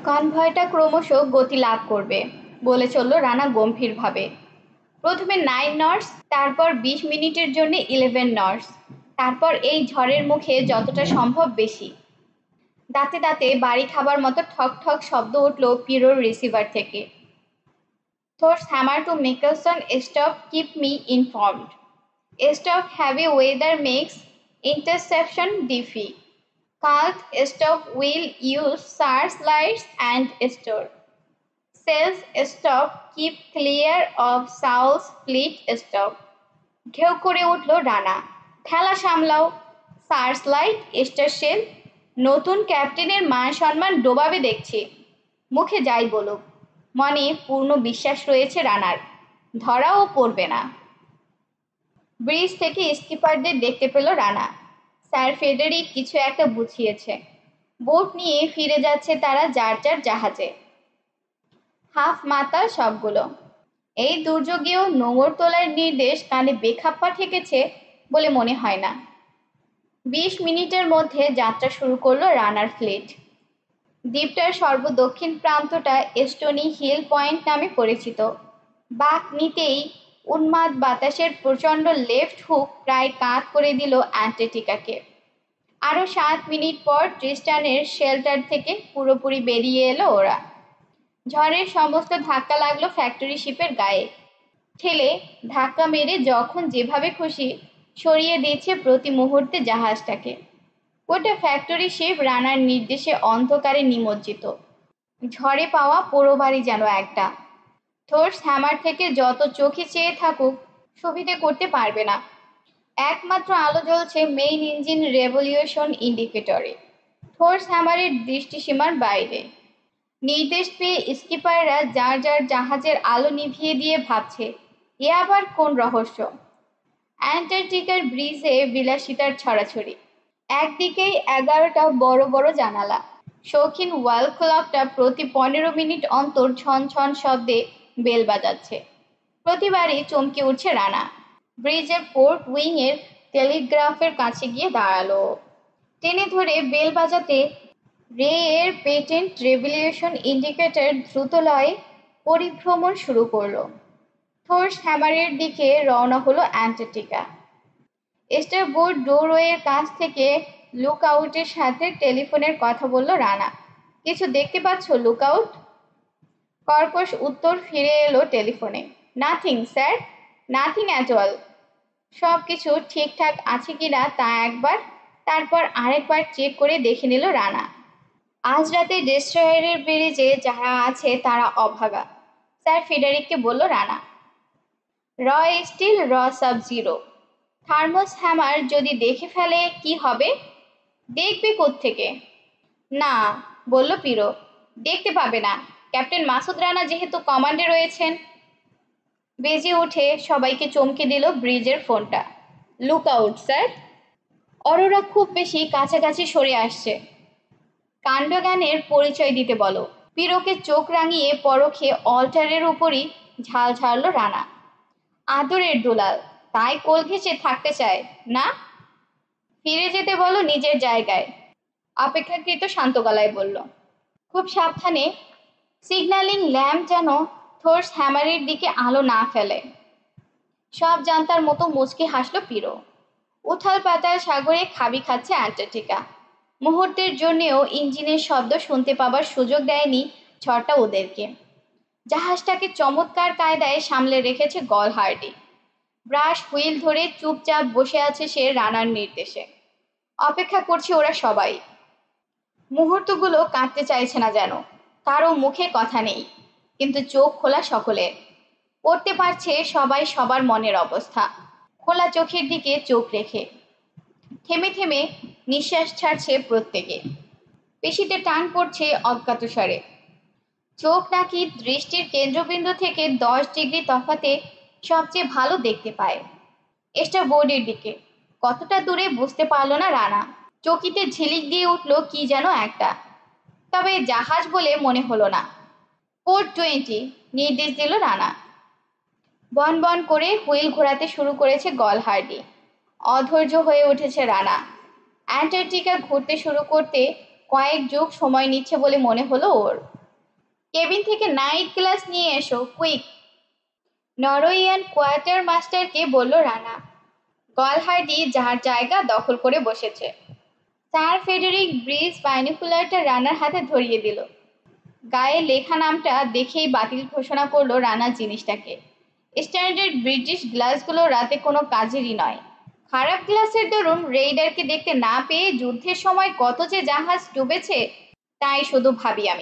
কনভয়টা ক্রমশ গতি লাভ করবে বলে চলল রানা গম্ভীরভাবে। প্রথমে 9 নটস, তারপর 20 মিনিটের জন্য 11 নটস, তারপর এই ঝড়ের মুখে যতটা সম্ভব বেশি। দাঁতে দাঁতে বাড়ি খাবার মতো ঠক ঠক শব্দ উঠল পিরোর রিসিভার থেকে। Thor's hammer to Mickelson, stop, keep me informed. Stop, heavy weather makes interception diffy. Can't stop, will use searchlights and store. Sails stop, keep clear of Saul's fleet stop. ঘেউ করে উঠল রানা। খেলা সামলাও, সার্চ লাইট, স্টার শেল, নতুন ক্যাপ্টেনের মান সম্মান ডোবাবে দেখছি। মুখে যাই বলুক, মনে পূর্ণ বিশ্বাস রয়েছে রানার, ধরাও পড়বে না। ব্রিজ থেকে স্কিপারদের দেখতে পেল রানা। স্যার ফেডারিক কিছু একটা বুঝিয়েছে। বোট নিয়ে ফিরে যাচ্ছে তারা যার যার জাহাজে। হাফ মাতাল সবগুলো। এই দুর্যোগেও নোঙর তোলার নির্দেশ কানে বেখাপ্পা ঠেকেছে বলে মনে হয় না। 20 মিনিটের মধ্যে যাত্রা শুরু করলো রানার ফ্লিট। দ্বীপটার সর্বদক্ষিণ প্রান্তটা স্টোনি হিল পয়েন্ট নামে পরিচিত। বাঁক নিতেই উন্মাদ বাতাসের প্রচণ্ড লেফট হুক প্রায় কাত করে দিল অ্যান্টার্কটিকাকে। আরও 7 মিনিট পর ট্রিস্টানের শেল্টার থেকে পুরোপুরি বেরিয়ে এলো ওরা। ঝড়ের সমস্ত ধাক্কা লাগলো ফ্যাক্টরি শিপের গায়ে। ঠেলে ধাক্কা মেরে যখন যেভাবে খুশি সরিয়ে দিচ্ছে প্রতি মুহূর্তে জাহাজটাকে। ওটা ফ্যাক্টরি শিপ রানার নির্দেশে অন্ধকারে নিমজ্জিত। ঝড়ে পাওয়া পোড়ো বাড়ি যেন একটা। থোর্স হ্যামার থেকে যত চোখে চেয়ে থাকুক সুবিধে করতে পারবে না। একমাত্র আলো জ্বলছে মেইন ইঞ্জিন রেভলিউশন ইন্ডিকেটরে। থোর্স হ্যামারের দৃষ্টিসীমার বাইরে। নির্দেশ পেয়ে স্কিপাররা যার যার জাহাজের আলো নিভিয়ে দিয়ে ভাবছে, এ আবার কোন রহস্য। অ্যান্টার্কটিকার ব্রিজে বিলাসিতার ছড়াছড়ি। একদিকেই 11টা বড় বড় জানালা। শৌখিন ওয়াল ক্লকটা প্রতি 15 মিনিট অন্তর ছন ছন শব্দে বেল বাজাচ্ছে। প্রতিবারই চমকে উঠছে রানা। ব্রিজের পোর্ট উইংয়ের টেলিগ্রাফের কাছে গিয়ে দাঁড়ালো। টেনে ধরে বেল বাজাতে রে এর পেটেন্ট রেভলিউশন ইন্ডিকেটর দ্রুত লয়ে পরিভ্রমণ শুরু করলো। থোর্স হ্যামারের দিকে রওনা হলো অ্যান্টার্কটিকা। স্টারবোর্ড ডোরওয়ের কাছ থেকে লুক আউটের সাথে টেলিফোনের কথা বলল রানা। কিছু দেখতে পাচ্ছ লুক আউট? কর্কশ উত্তর ফিরে এলো টেলিফোনে। Nothing sir, nothing at all. সব কিছু ঠিকঠাক আছে কিনা তা একবার, তারপর আরেকবার চেক করে দেখে নিল রানা। আজ রাতে ডেস্ট্রয়ারের ব্রিজে যারা আছে তারা অভাগা, স্যার ফেডারিককে বলল রানা। র স্টিল, র সাব জিরো। থার্মোস হ্যামার যদি দেখে ফেলে কি হবে? দেখবে কোত্থেকে? না, বলল পিরো, দেখতে পাবে না। ক্যাপ্টেন মাসুদ রানা যেহেতু কমান্ডে রয়েছেন। বেজে উঠে সবাইকে চমকে দিল ব্রিজের ফোনটা। Look out sir. অরোরা খুব বেশি কাছাকাছি সরে আসছে। কাণ্ডজ্ঞানের পরিচয় দিতে বলো। পিরোকে চোখ রাঙিয়ে পরখে অল্টারের উপরই ঝাল ঝাড়ল রানা। আদরের দুলাল, তাই কোল ঘেঁষে থাকতে চায় না? ফিরে যেতে বলো নিজের জায়গায়, অপেক্ষাকৃত শান্ত গলায় বলল। খুব সাবধানে। সিগন্যালিং ল্যাম্প যেন থোর্স হ্যামারের দিকে আলো না ফেলে। সব জানতার মতো মুচকি হাসলো পিরো। উথাল পাতাল সাগরে খাবি খাচ্ছে অ্যান্টার্কটিকা। মুহূর্তের জন্যেও ইঞ্জিনের শব্দ শুনতে পাবার সুযোগ দেয়নি ঝড়টা ওদেরকে। জাহাজটাকে চমৎকার কায়দায় সামলে রেখেছে গল হার্ডি। ব্রাশ হুইল ধরে চুপচাপ বসে আছে সে রানার নির্দেশে। অপেক্ষা করছে ওরা সবাই। মুহূর্তগুলো কাটতে চাইছে না যেন। কারো মুখে কথা নেই, কিন্তু চোখ খোলা সকলের। পড়তে পারছে সবাই সবার মনের অবস্থা। খোলা চোখের দিকে চোখ রেখে থেমে থেমে নিঃশ্বাস ছাড়ছে প্রত্যেকে। পেশিতে টান পড়ছে অজ্ঞাতসারে। চোখ নাকি দৃষ্টির কেন্দ্রবিন্দু থেকে 10 ডিগ্রি তফাতে সবচেয়ে ভালো দেখতে পায়। স্টারবোর্ডের দিকে কতটা দূরে বুঝতে পারল না রানা। চকিতে ঝিলিক দিয়ে উঠল কি যেন একটা, তবে জাহাজ বলে মনে হলো না। পোর্ট 20 নির্দেশ দিল রানা। বন বন করে হুইল ঘোরাতে শুরু করেছে গল হার্ডি। অধৈর্য হয়ে উঠেছে রানা। অ্যান্টার্কটিকা ঘুরতে শুরু করতে কয়েক যুগ সময় নিচ্ছে বলে মনে হলো ওর। কেবিন থেকে নাইট গ্লাস নিয়ে এসো, কুইক। নরওয়েয়ান কোয়ার্টার মাস্টারকে বলল রানা। গলহার্ডি যার জায়গা দখল করে বসেছে। স্যার ফেডারিক ব্রিজ বাইনোকুলারটা রানার হাতে ধরিয়ে দিল। গায়ে লেখা নামটা দেখেই বাতিল ঘোষণা করলো রানা জিনিসটাকে। স্ট্যান্ডার্ড ব্রিটিশ গ্লাসগুলো রাতে কোনো কাজেরই নয়। খারাপ গ্লাসের দরুন রেইডারকে দেখতে না পেয়ে যুদ্ধের সময় কত যে জাহাজ ডুবেছে তাই শুধু ভাবি আমি।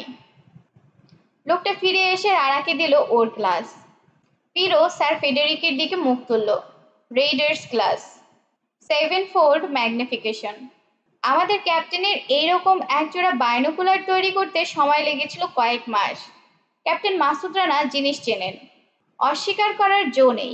লোকটা ফিরে এসে রানাকে দিল ওর গ্লাস। পিরো স্যার ফেডারিকের দিকে মুখ তুলল। Raiders glass, 7-fold magnification. আমাদের ক্যাপ্টেনের এইরকম একজোড়া বাইনোকুলার তৈরি করতে সময় লেগেছিল কয়েক মাস। ক্যাপ্টেন মাসুদ রানা জিনিস চেনেন, অস্বীকার করার জো নেই।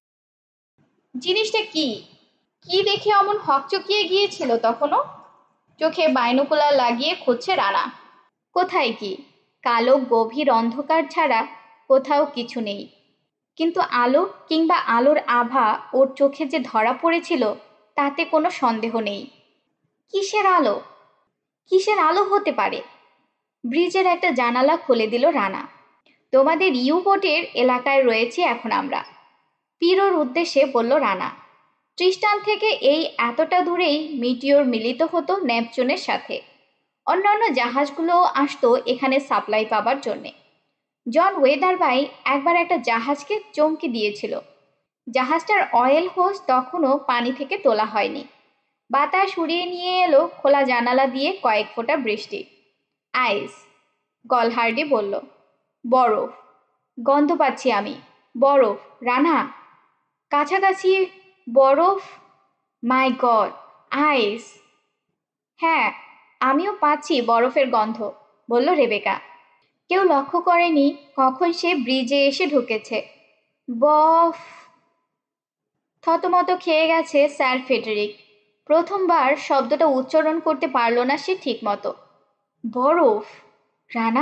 জিনিসটা কি কি দেখে অমন হকচকিয়ে গিয়েছিল তখনও? চোখে বাইনোকুলার লাগিয়ে খুঁজছে রানা। কোথায় কি? কালো গভীর অন্ধকার ছাড়া কোথাও কিছু নেই। কিন্তু আলো কিংবা আলোর আভা ওর চোখে যে ধরা পড়েছিল তাতে কোনো সন্দেহ নেই। কিসের আলো? কিসের আলো হতে পারে? ব্রিজের একটা জানালা খুলে দিল রানা। তোমাদের ইউবোটের এলাকায় রয়েছে এখন আমরা, পিরোর উদ্দেশ্যে বলল রানা। ট্রিস্টান থেকে এই এতটা দূরেই মিটিওর মিলিত হতো নেপচুনের সাথে। অন্যান্য জাহাজগুলোও আসতো এখানে সাপ্লাই পাবার জন্যে। জন ওয়েদারবাই একবার একটা জাহাজকে চমকে দিয়েছিল। জাহাজটার অয়েল হোস তখনও পানি থেকে তোলা হয়নি। বাতাস উড়িয়ে নিয়ে এলো খোলা জানালা দিয়ে কয়েক ফোঁটা বৃষ্টি। আইস, গলহার্ডি বলল। বরফ, গন্ধ পাচ্ছি আমি। বরফ, রানা, কাছাকাছি বরফ। My God, ice. হ্যাঁ, আমিও পাচ্ছি বরফের গন্ধ, বলল রেবেকা। কেউ লক্ষ্য করেনি কখন সে ব্রিজে এসে ঢুকেছে। বফ। থতমত খেয়ে গেছে স্যার ফেডারিক। প্রথমবার শব্দটা উচ্চারণ করতে পারল না সে ঠিক মতো। বরফ? রানা?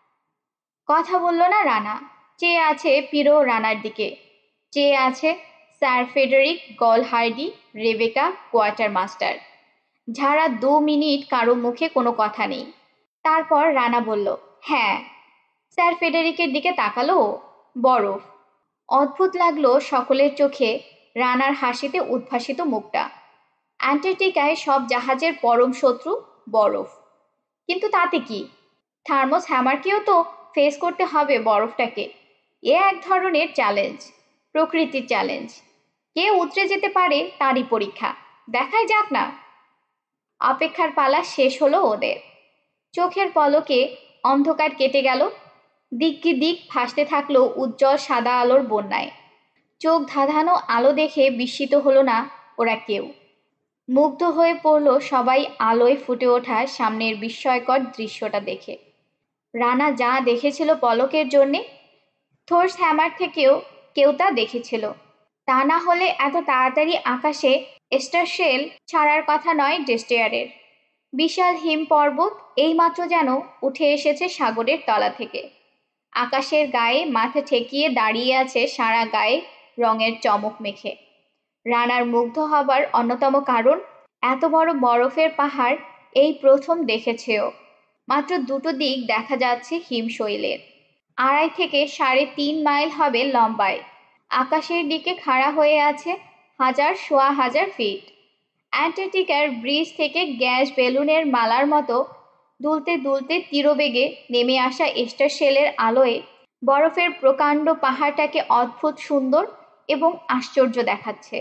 কথা বলল না রানা। চেয়ে আছে পিরো রানার দিকে, চেয়ে আছে sir Frederick, Galhardy, Rebecca, quarter master. ঝাড়া 2 মিনিট কারো মুখে কোনো কথা নেই। তারপর রানা বলল, হ্যাঁ। স্যার ফেডারিকের দিকে তাকালো। বরফ। অদ্ভুত লাগলো সকলের চোখে রানার হাসিতে উদ্ভাসিত মুখটা। অ্যান্টার্কটিকায় সব জাহাজের পরম শত্রু বরফ, কিন্তু তাতে কি? থার্মোস হ্যামারকেও তো ফেস করতে হবে বরফটাকে। এ এক ধরনের চ্যালেঞ্জ, প্রকৃতির চ্যালেঞ্জ। কে উতরে যেতে পারে তারই পরীক্ষা। দেখাই যাক না। অপেক্ষার পালা শেষ হলো ওদের। চোখের পলকে অন্ধকার কেটে গেল। দিক দিক ভাসতে থাকলো উজ্জ্বল সাদা আলোর বন্যায়। চোখ ধাঁধানো আলো দেখে বিস্মিত হলো না ওরা কেউ। মুগ্ধ হয়ে পড়ল সবাই আলোয় ফুটে ওঠা সামনের বিস্ময়কর দৃশ্যটা দেখে। রানা যা দেখেছিল পলকের জন্যে, থোর্স হ্যামার থেকেও কেউ তা দেখেছিল। তা না হলে এত তাড়াতাড়ি আকাশে স্টারশেল ছাড়ার কথা নয় ডেস্ট্রয়ারের। বিশাল হিম পর্বত এইমাত্র যেন উঠে এসেছে সাগরের তলা থেকে। আকাশের গায়ে মাথা ঠেকিয়ে দাঁড়িয়ে আছে সারা গায়ে রঙের চমক মেখে। রানার মুগ্ধ হবার অন্যতম কারণ, এত বড় বরফের পাহাড় এই প্রথম দেখেছে ও। মাত্র 2টো দিক দেখা যাচ্ছে হিমশৈলের। 2.5 থেকে 3.5 মাইল হবে লম্বায়। আকাশের দিকে খাড়া হয়ে আছে সোয়া হাজার ফিট। অ্যান্টার্কটিকার ব্রিজ থেকে গ্যাস বেলুনের মালার মতো দুলতে দুলতে তীরবেগে নেমে আসা স্টারশেলের আলোয় বরফের প্রকাণ্ড পাহাড়টাকে অদ্ভুত সুন্দর এবং আশ্চর্য দেখাচ্ছে।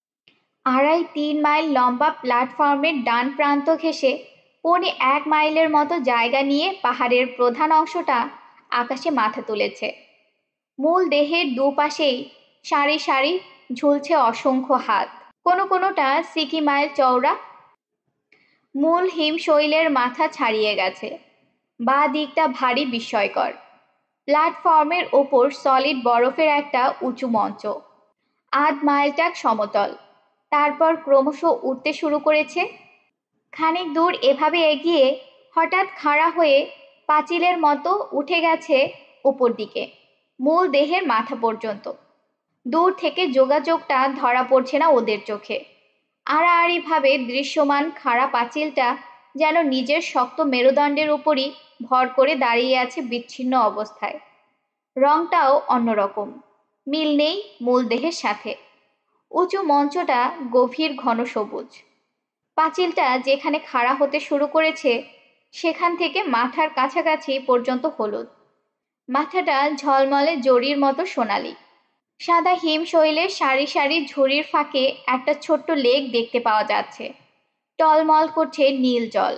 2.5-3 মাইল লম্বা প্ল্যাটফর্মের ডান প্রান্ত ঘেঁষে 1.25 মাইলের মতো জায়গা নিয়ে পাহাড়ের প্রধান অংশটা আকাশে মাথা তুলেছে। মূল দেহের দুপাশেই সারি সারি ঝুলছে অসংখ্য হাত, কোনোটা 60 মাইল চওড়া। মূল হিমশৈলের মাথা ছাড়িয়ে গেছে। বাঁ দিকটা ভারী বিস্ময়কর। প্ল্যাটফর্মের ওপর সলিড বরফের একটা উঁচু মঞ্চ। 8 মাইলটা সমতল, তারপর ক্রমশ উঠতে শুরু করেছে। খানিক দূর এভাবে এগিয়ে হঠাৎ খাড়া হয়ে পাঁচিলের মতো উঠে গেছে উপর দিকে, মূল দেহের মাথা পর্যন্ত। দূর থেকে যোগাযোগটা ধরা পড়ছে না ওদের চোখে। আড়াআড়িভাবে দৃশ্যমান খাড়া পাঁচিলটা যেন নিজের শক্ত মেরুদণ্ডের উপরই ভর করে দাঁড়িয়ে আছে বিচ্ছিন্ন অবস্থায়। রংটাও অন্যরকম, মিল নেই মূল দেহের সাথে। উঁচু মঞ্চটা গভীর ঘন সবুজ, পাঁচিলটা যেখানে খাড়া হতে শুরু করেছে সেখান থেকে মাথার কাছাকাছি পর্যন্ত হলুদ, মাথাটা ঝলমলে জরির মতো সোনালি। সাদা হিমশৈলের সারি সারি ঝুড়ির ফাঁকে একটা ছোট্ট লেক দেখতে পাওয়া যাচ্ছে, টলমল করছে নীল জল।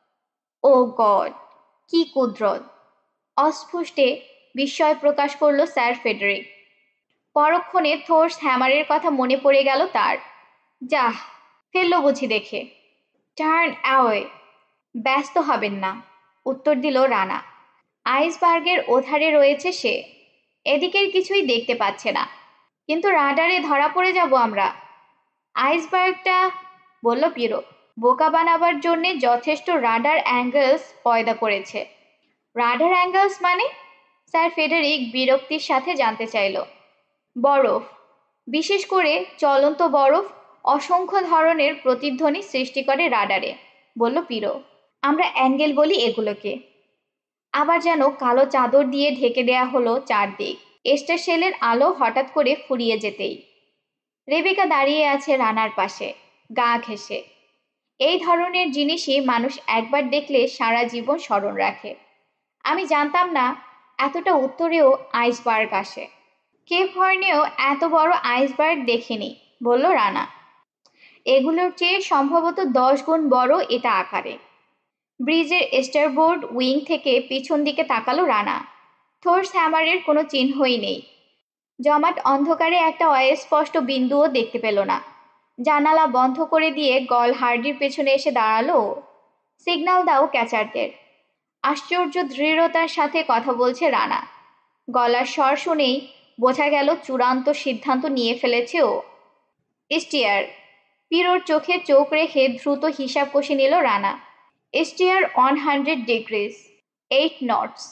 ও গড, কি কুদরত! অস্ফুটে বিস্ময় প্রকাশ করল স্যার ফেডারিক। পরক্ষণে থোর্স হ্যামারের কথা মনে পড়ে গেল তার। যাহ, ফেললো বুঝি দেখে। Turn away. ব্যস্ত হবেন না, উত্তর দিল রানা। আইসবার্গের ওধারে রয়েছে সে, এদিকের কিছুই দেখতে পাচ্ছে না। কিন্তু রাডারে ধরা পড়ে যাব আমরা। আইসবার্গটা, বলল পিরো, বোকা বানাবার জন্যে যথেষ্ট রাডার অ্যাঙ্গেলস পয়দা করেছে। রাডার অ্যাঙ্গেলস মানে? স্যার ফেডারিক বিরক্তির সাথে জানতে চাইল। বরফ, বিশেষ করে চলন্ত বরফ অসংখ্য ধরনের প্রতিধ্বনি সৃষ্টি করে রাডারে, বলল পিরো। আমরা অ্যাঙ্গেল বলি এগুলোকে। আবার যেন কালো চাদর দিয়ে ঢেকে দেয়া হলো চারদিক। এস্টার শেলের আলো হঠাৎ করে ফুরিয়ে যেতেই রেবেকা দাঁড়িয়ে আছে রানার পাশে, গা ঘেঁষে। এই ধরনের জিনিসই মানুষ একবার দেখলে সারা জীবন স্মরণ রাখে। আমি জানতাম না এতটা উত্তরেও আইসবার্গ আসে। কেপ হর্নেও এত বড় আইসবার্গ দেখিনি, বলল রানা। এগুলোর চেয়ে সম্ভবত 10 গুণ বড় এটা আকারে। ব্রিজের স্টারবোর্ড উইং থেকে পিছন দিকে তাকালো রানা। থোর্স হ্যামারের কোনো চিহ্নই নেই। জমাট অন্ধকারে একটা অস্পষ্ট বিন্দুও দেখতে পেল না। জানালা বন্ধ করে দিয়ে গল হার্ডির পেছনে এসে দাঁড়ালো। সিগন্যাল দাও ক্যাচারদের। আশ্চর্য দৃঢ়তার সাথে কথা বলছে রানা। গলার স্বর শুনেই বোঝা গেল চূড়ান্ত সিদ্ধান্ত নিয়ে ফেলেছে ও। স্টিয়ার। পিরোর চোখে চোখ রেখে দ্রুত হিসাব কষে নিল রানা। Steer 100 degrees, 8 knots.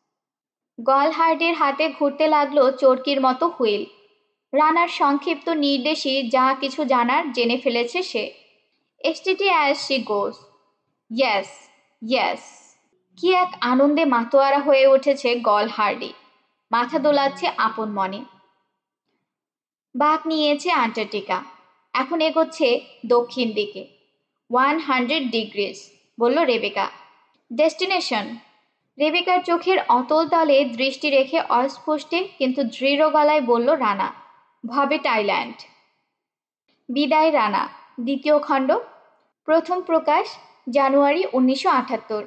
গলহার্ডের হাতে ঘুরতে লাগলো চরকির মতো হুইল। রানার সংক্ষিপ্ত নির্দেশই যা কিছু জানার জেনে ফেলেছে সে। Steady as she goes. Yes, yes. কি এক আনন্দে মাতোয়ারা হয়ে উঠেছে গলহার্ডি। মাথা দোলাচ্ছে আপন মনে। বাঁক নিয়েছে আন্টার্কটিকা, এখন এগোচ্ছে দক্ষিণ দিকে। 100 ডিগ্রিজ, বলল রেবেকা। ডেস্টিনেশন? রেবেকার চোখের অতল তলে দৃষ্টি রেখে অস্পষ্টে কিন্তু দৃঢ় গলায় বলল রানা। ভবেট আইল্যান্ড। বিদায় রানা, দ্বিতীয় খণ্ড। প্রথম প্রকাশ জানুয়ারি 1978।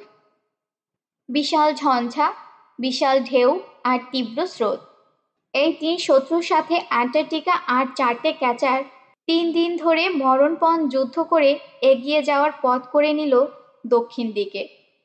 বিশাল ঝঞ্ঝা, বিশাল ঢেউ আর তীব্র স্রোত, এই 3 শত্রুর সাথে অ্যান্টার্কটিকা আর 4টে ক্যাচার 3 দিন ধরে মরণপণ যুদ্ধ করে এগিয়ে যাওয়ার পথ করে নিল দক্ষিণ দিকে।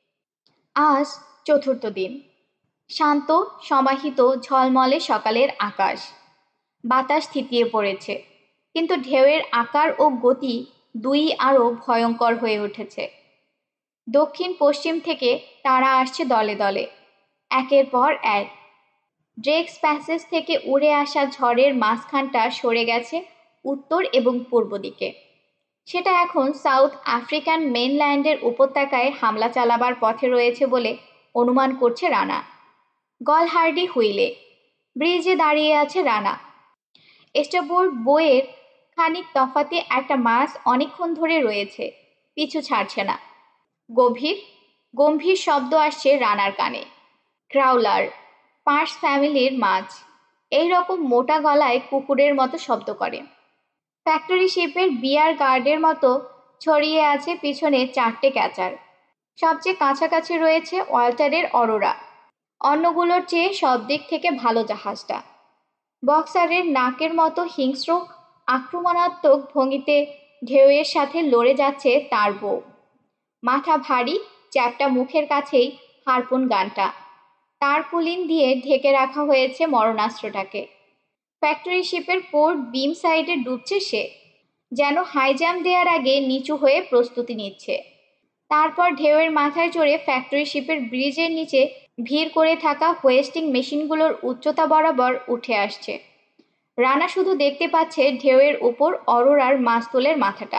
আজ চতুর্থ দিন। শান্ত, সমাহিত, ঝলমলে সকালের আকাশ। বাতাস থিতিয়ে পড়েছে, কিন্তু ঢেউয়ের আকার ও গতি দুই আরও ভয়ঙ্কর হয়ে উঠেছে। দক্ষিণ পশ্চিম থেকে তারা আসছে দলে দলে, একের পর এক। ড্রেকস প্যাসেজ থেকে উড়ে আসা ঝড়ের মাঝখানটা সরে গেছে উত্তর এবং পূর্ব দিকে। সেটা এখন সাউথ আফ্রিকান মেনল্যান্ডের উপত্যকায় হামলা চালাবার পথে রয়েছে বলে অনুমান করছে রানা। গলহার্ডি হুইলে, ব্রিজে দাঁড়িয়ে আছে রানা। স্টারবোর্ড বইয়ের খানিক তফাতে একটা মাছ অনেকক্ষণ ধরে রয়েছে, পিছু ছাড়ছে না। গভীর গম্ভীর শব্দ আসছে রানার কানে। ক্রাউলার, পার্স ফ্যামিলির মাছ, এই রকম মোটা গলায় কুকুরের মতো শব্দ করে। ফ্যাক্টরি শিপের বিয়ার গার্ডের মতো ছড়িয়ে আছে পিছনে 4টে ক্যাচার। সবচেয়ে কাছাকাছি রয়েছে ওয়াল্টারের অরোরা, অন্যগুলোর চেয়ে সব দিক থেকে ভালো জাহাজটা। বক্সারের নাকের মতো হিংস্র আক্রমণাত্মক ভঙ্গিতে ঢেউয়ের সাথে লড়ে যাচ্ছে তার বউ। মাথা ভারী, চ্যাপ্টা মুখের কাছেই হারপুন গানটা। তার পুলিন দিয়ে ঢেকে রাখা হয়েছে মরণাস্ত্রটাকে। ফ্যাক্টরি শিপের পোর্ট বিম সাইডে ডুবছে সে, যেন হাই জাম্প দেওয়ার আগে নিচু হয়ে প্রস্তুতি নিচ্ছে। তারপর ঢেউয়ের মাথায় চড়ে ফ্যাক্টরি শিপের ব্রিজের নিচে ভিড় করে থাকা হোয়েস্টিং মেশিনগুলোর উচ্চতা বরাবর উঠে আসছে। রানা শুধু দেখতে পাচ্ছে ঢেউয়ের উপর অরোরার মাস্তুলের মাথাটা।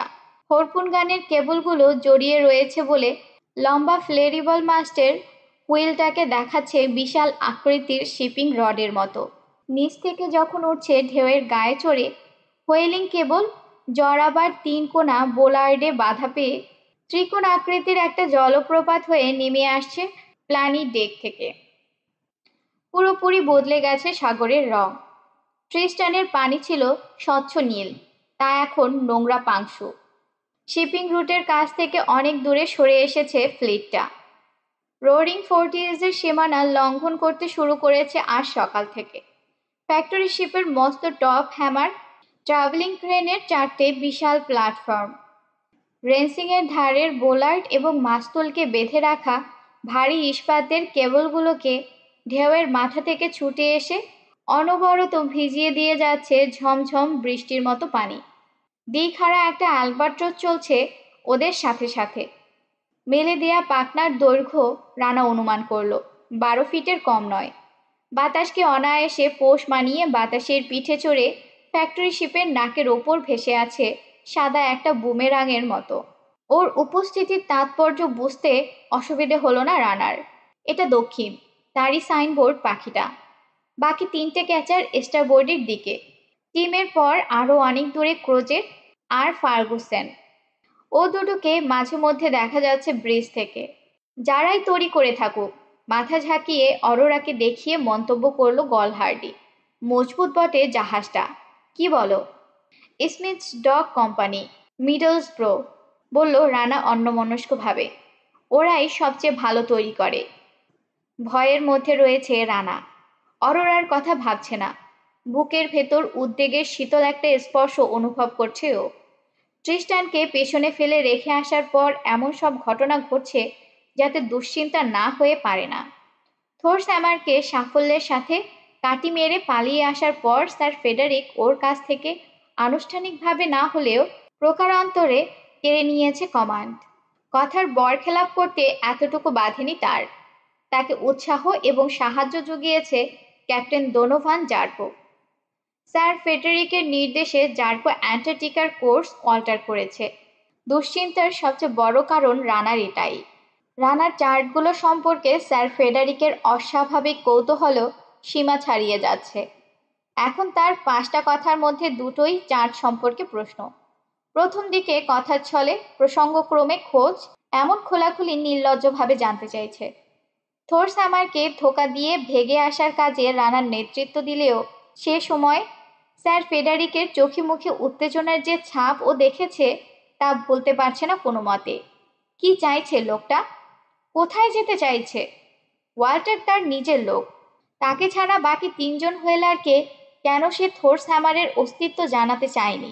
হরপুন গানের কেবলগুলো জড়িয়ে রয়েছে বলে লম্বা ফ্লেরিবল মাস্টের হুইলটাকে দেখাচ্ছে বিশাল আকৃতির শিপিং রডের মতো। নিচ থেকে যখন উঠছে ঢেউয়ের গায়ে চড়ে হুইলিং কেবল জড়াবার 3 কোণা বোলার্ডে বাধা পেয়ে ত্রিকোণ আকৃতির একটা জলপ্রপাত হয়ে নেমে আসছে প্লানি ডেক থেকে। পুরোপুরি বদলে গেছে সাগরের রং। ট্রিস্টানের পানি ছিল স্বচ্ছ নীল, তা এখন নোংরা পাংশু। শিপিং রুটের কাছ থেকে অনেক দূরে সরে এসেছে ফ্লিটটা। রোরিং ফোর্টিজের সীমানা লঙ্ঘন করতে শুরু করেছে আজ সকাল থেকে। ফ্যাক্টরি শিপের মস্ত টপ হ্যামার, ট্রাভেলিং ক্রেনের 4টে বিশাল প্ল্যাটফর্ম, রেন্সিংয়ের ধারের বোলার্ড এবং মাস্তুলকে বেঁধে রাখা ভারী ইস্পাতের কেবলগুলোকে ঢেউয়ের মাথা থেকে ছুটে এসে অনবরত ভিজিয়ে দিয়ে যাচ্ছে ঝমঝম বৃষ্টির মতো পানি। দিকহারা একটা অ্যালবাট্রস চলছে ওদের সাথে সাথে। মেলে দেয়া পাখনার দৈর্ঘ্য রানা অনুমান করল 12 ফিটের কম নয়। বাতাসকে অনায়াসে পোষ মানিয়ে বাতাসের পিঠে চড়ে ফ্যাক্টরি শিপের নাকের ওপর ভেসে আছে সাদা একটা বুমেরাঙের মতো। ওর উপস্থিতির তাৎপর্য বুঝতে অসুবিধে হলো না রানার। এটা দক্ষিণ, তারই সাইনবোর্ড পাখিটা। বাকি 3টে ক্যাচার স্টারবোর্ডের দিকে। টিমের পর আরও অনেক দূরে ক্রোজেট আর ফার্গুসেন। ও দুটোকে মাঝে মধ্যে দেখা যাচ্ছে ব্রিজ থেকে। যারাই তড়ি করে থাকুক, মাথা ঝাঁকিয়ে অরোরাকে দেখিয়ে মন্তব্য করল গলহার্ডি। মজবুত বটে জাহাজটা, কি বলো? স্মিথস ডক কোম্পানি, মিডলসব্রো, বলল রানা অন্যমনস্কভাবে। ওরাই সবচেয়ে ভালো তৈরি করে। ভয়ের মধ্যে রয়েছে রানা। অরোরার কথা ভাবছে না। বুকের ভেতর উদ্বেগের শীতল একটা স্পর্শ অনুভব করছে ও। ট্রিস্টানকে পেছনে ফেলে রেখে আসার পর এমন সব ঘটনা ঘটছে যাতে দুশ্চিন্তা না হয়ে পারে না। থোর স্যামারকে সাফল্যের সাথে কাটি মেরে পালিয়ে আসার পর স্যার ফেডারিক ওর কাছ থেকে আনুষ্ঠানিকভাবে না হলেও প্রকারান্তরে কেড়ে নিয়েছে কমান্ড। কথার বরখেলাপ করতে এতটুকু বাধেনি তার। তাকে উৎসাহ এবং সাহায্য জুগিয়েছে ক্যাপ্টেন ডোনোভান জার্কো। স্যার ফেডারিকের নির্দেশে জার্কো অ্যান্টার্কটিকার কোর্স অল্টার করেছে। দুশ্চিন্তার সবচেয়ে বড় কারণ রানার এটাই। রানার চার্টগুলো সম্পর্কে স্যার ফেডারিকের অস্বাভাবিক কৌতূহল সীমা ছাড়িয়ে যাচ্ছে। এখন তার 5টা কথার মধ্যে 2টোই চার্ট সম্পর্কে প্রশ্ন। প্রথম দিকে কথার ছলে প্রসঙ্গক্রমে খোঁজ, এমন খোলাখুলি নির্লজ্জভাবে জানতে চাইছে। থোর স্যামারকে ধোঁকা দিয়ে ভেগে আসার কাজে রানার নেতৃত্ব দিলেও সে সময় স্যার ফেডারিকের চোখে মুখে উত্তেজনার যে ছাপ ও দেখেছে তা ভুলতে পারছে না কোনো মতে। কি চাইছে লোকটা? কোথায় যেতে চাইছে? ওয়াল্টার তার নিজের লোক। তাকে ছাড়া বাকি 3জন হুইলারকে কেন সে থোর স্যামারের অস্তিত্ব জানাতে চায়নি?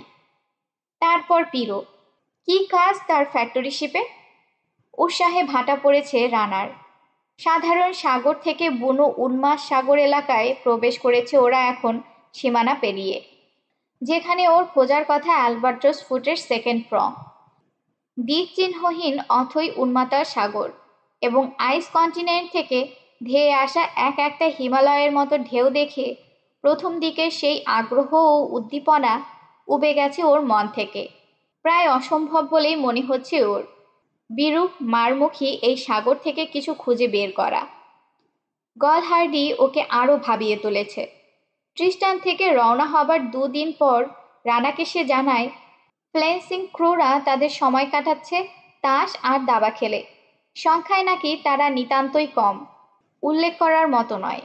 তারপর পিরো, কি কাজ তার ফ্যাক্টরি শিপে? উৎসাহে ভাটা পড়েছে রানার। সাধারণ সাগর থেকে বুনো উন্মাস সাগর এলাকায় প্রবেশ করেছে ওরা এখন সীমানা পেরিয়ে, যেখানে ওর খোঁজার কথা অ্যালবাট্রস ফুটের সেকেন্ড প্রং। দিক চিহ্নহীন অথই উন্মাতার সাগর এবং আইস কন্টিনেন্ট থেকে ধেয়ে আসা এক একটা হিমালয়ের মতো ঢেউ দেখে প্রথম দিকে সেই আগ্রহ ও উদ্দীপনা উবে গেছে ওর মন থেকে। প্রায় অসম্ভব বলেই মনে হচ্ছে ওর বিরূপ মারমুখী এই সাগর থেকে কিছু খুঁজে বের করা। গলহার্ডি ওকে আরও ভাবিয়ে তুলেছে। ট্রিস্টান থেকে রওনা হবার 2 দিন পর রানাকে সে জানায় ফ্লেন্সিং ক্রুরা তাদের সময় কাটাচ্ছে তাস আর দাবা খেলে। সংখ্যায় নাকি তারা নিতান্তই কম, উল্লেখ করার মতো নয়।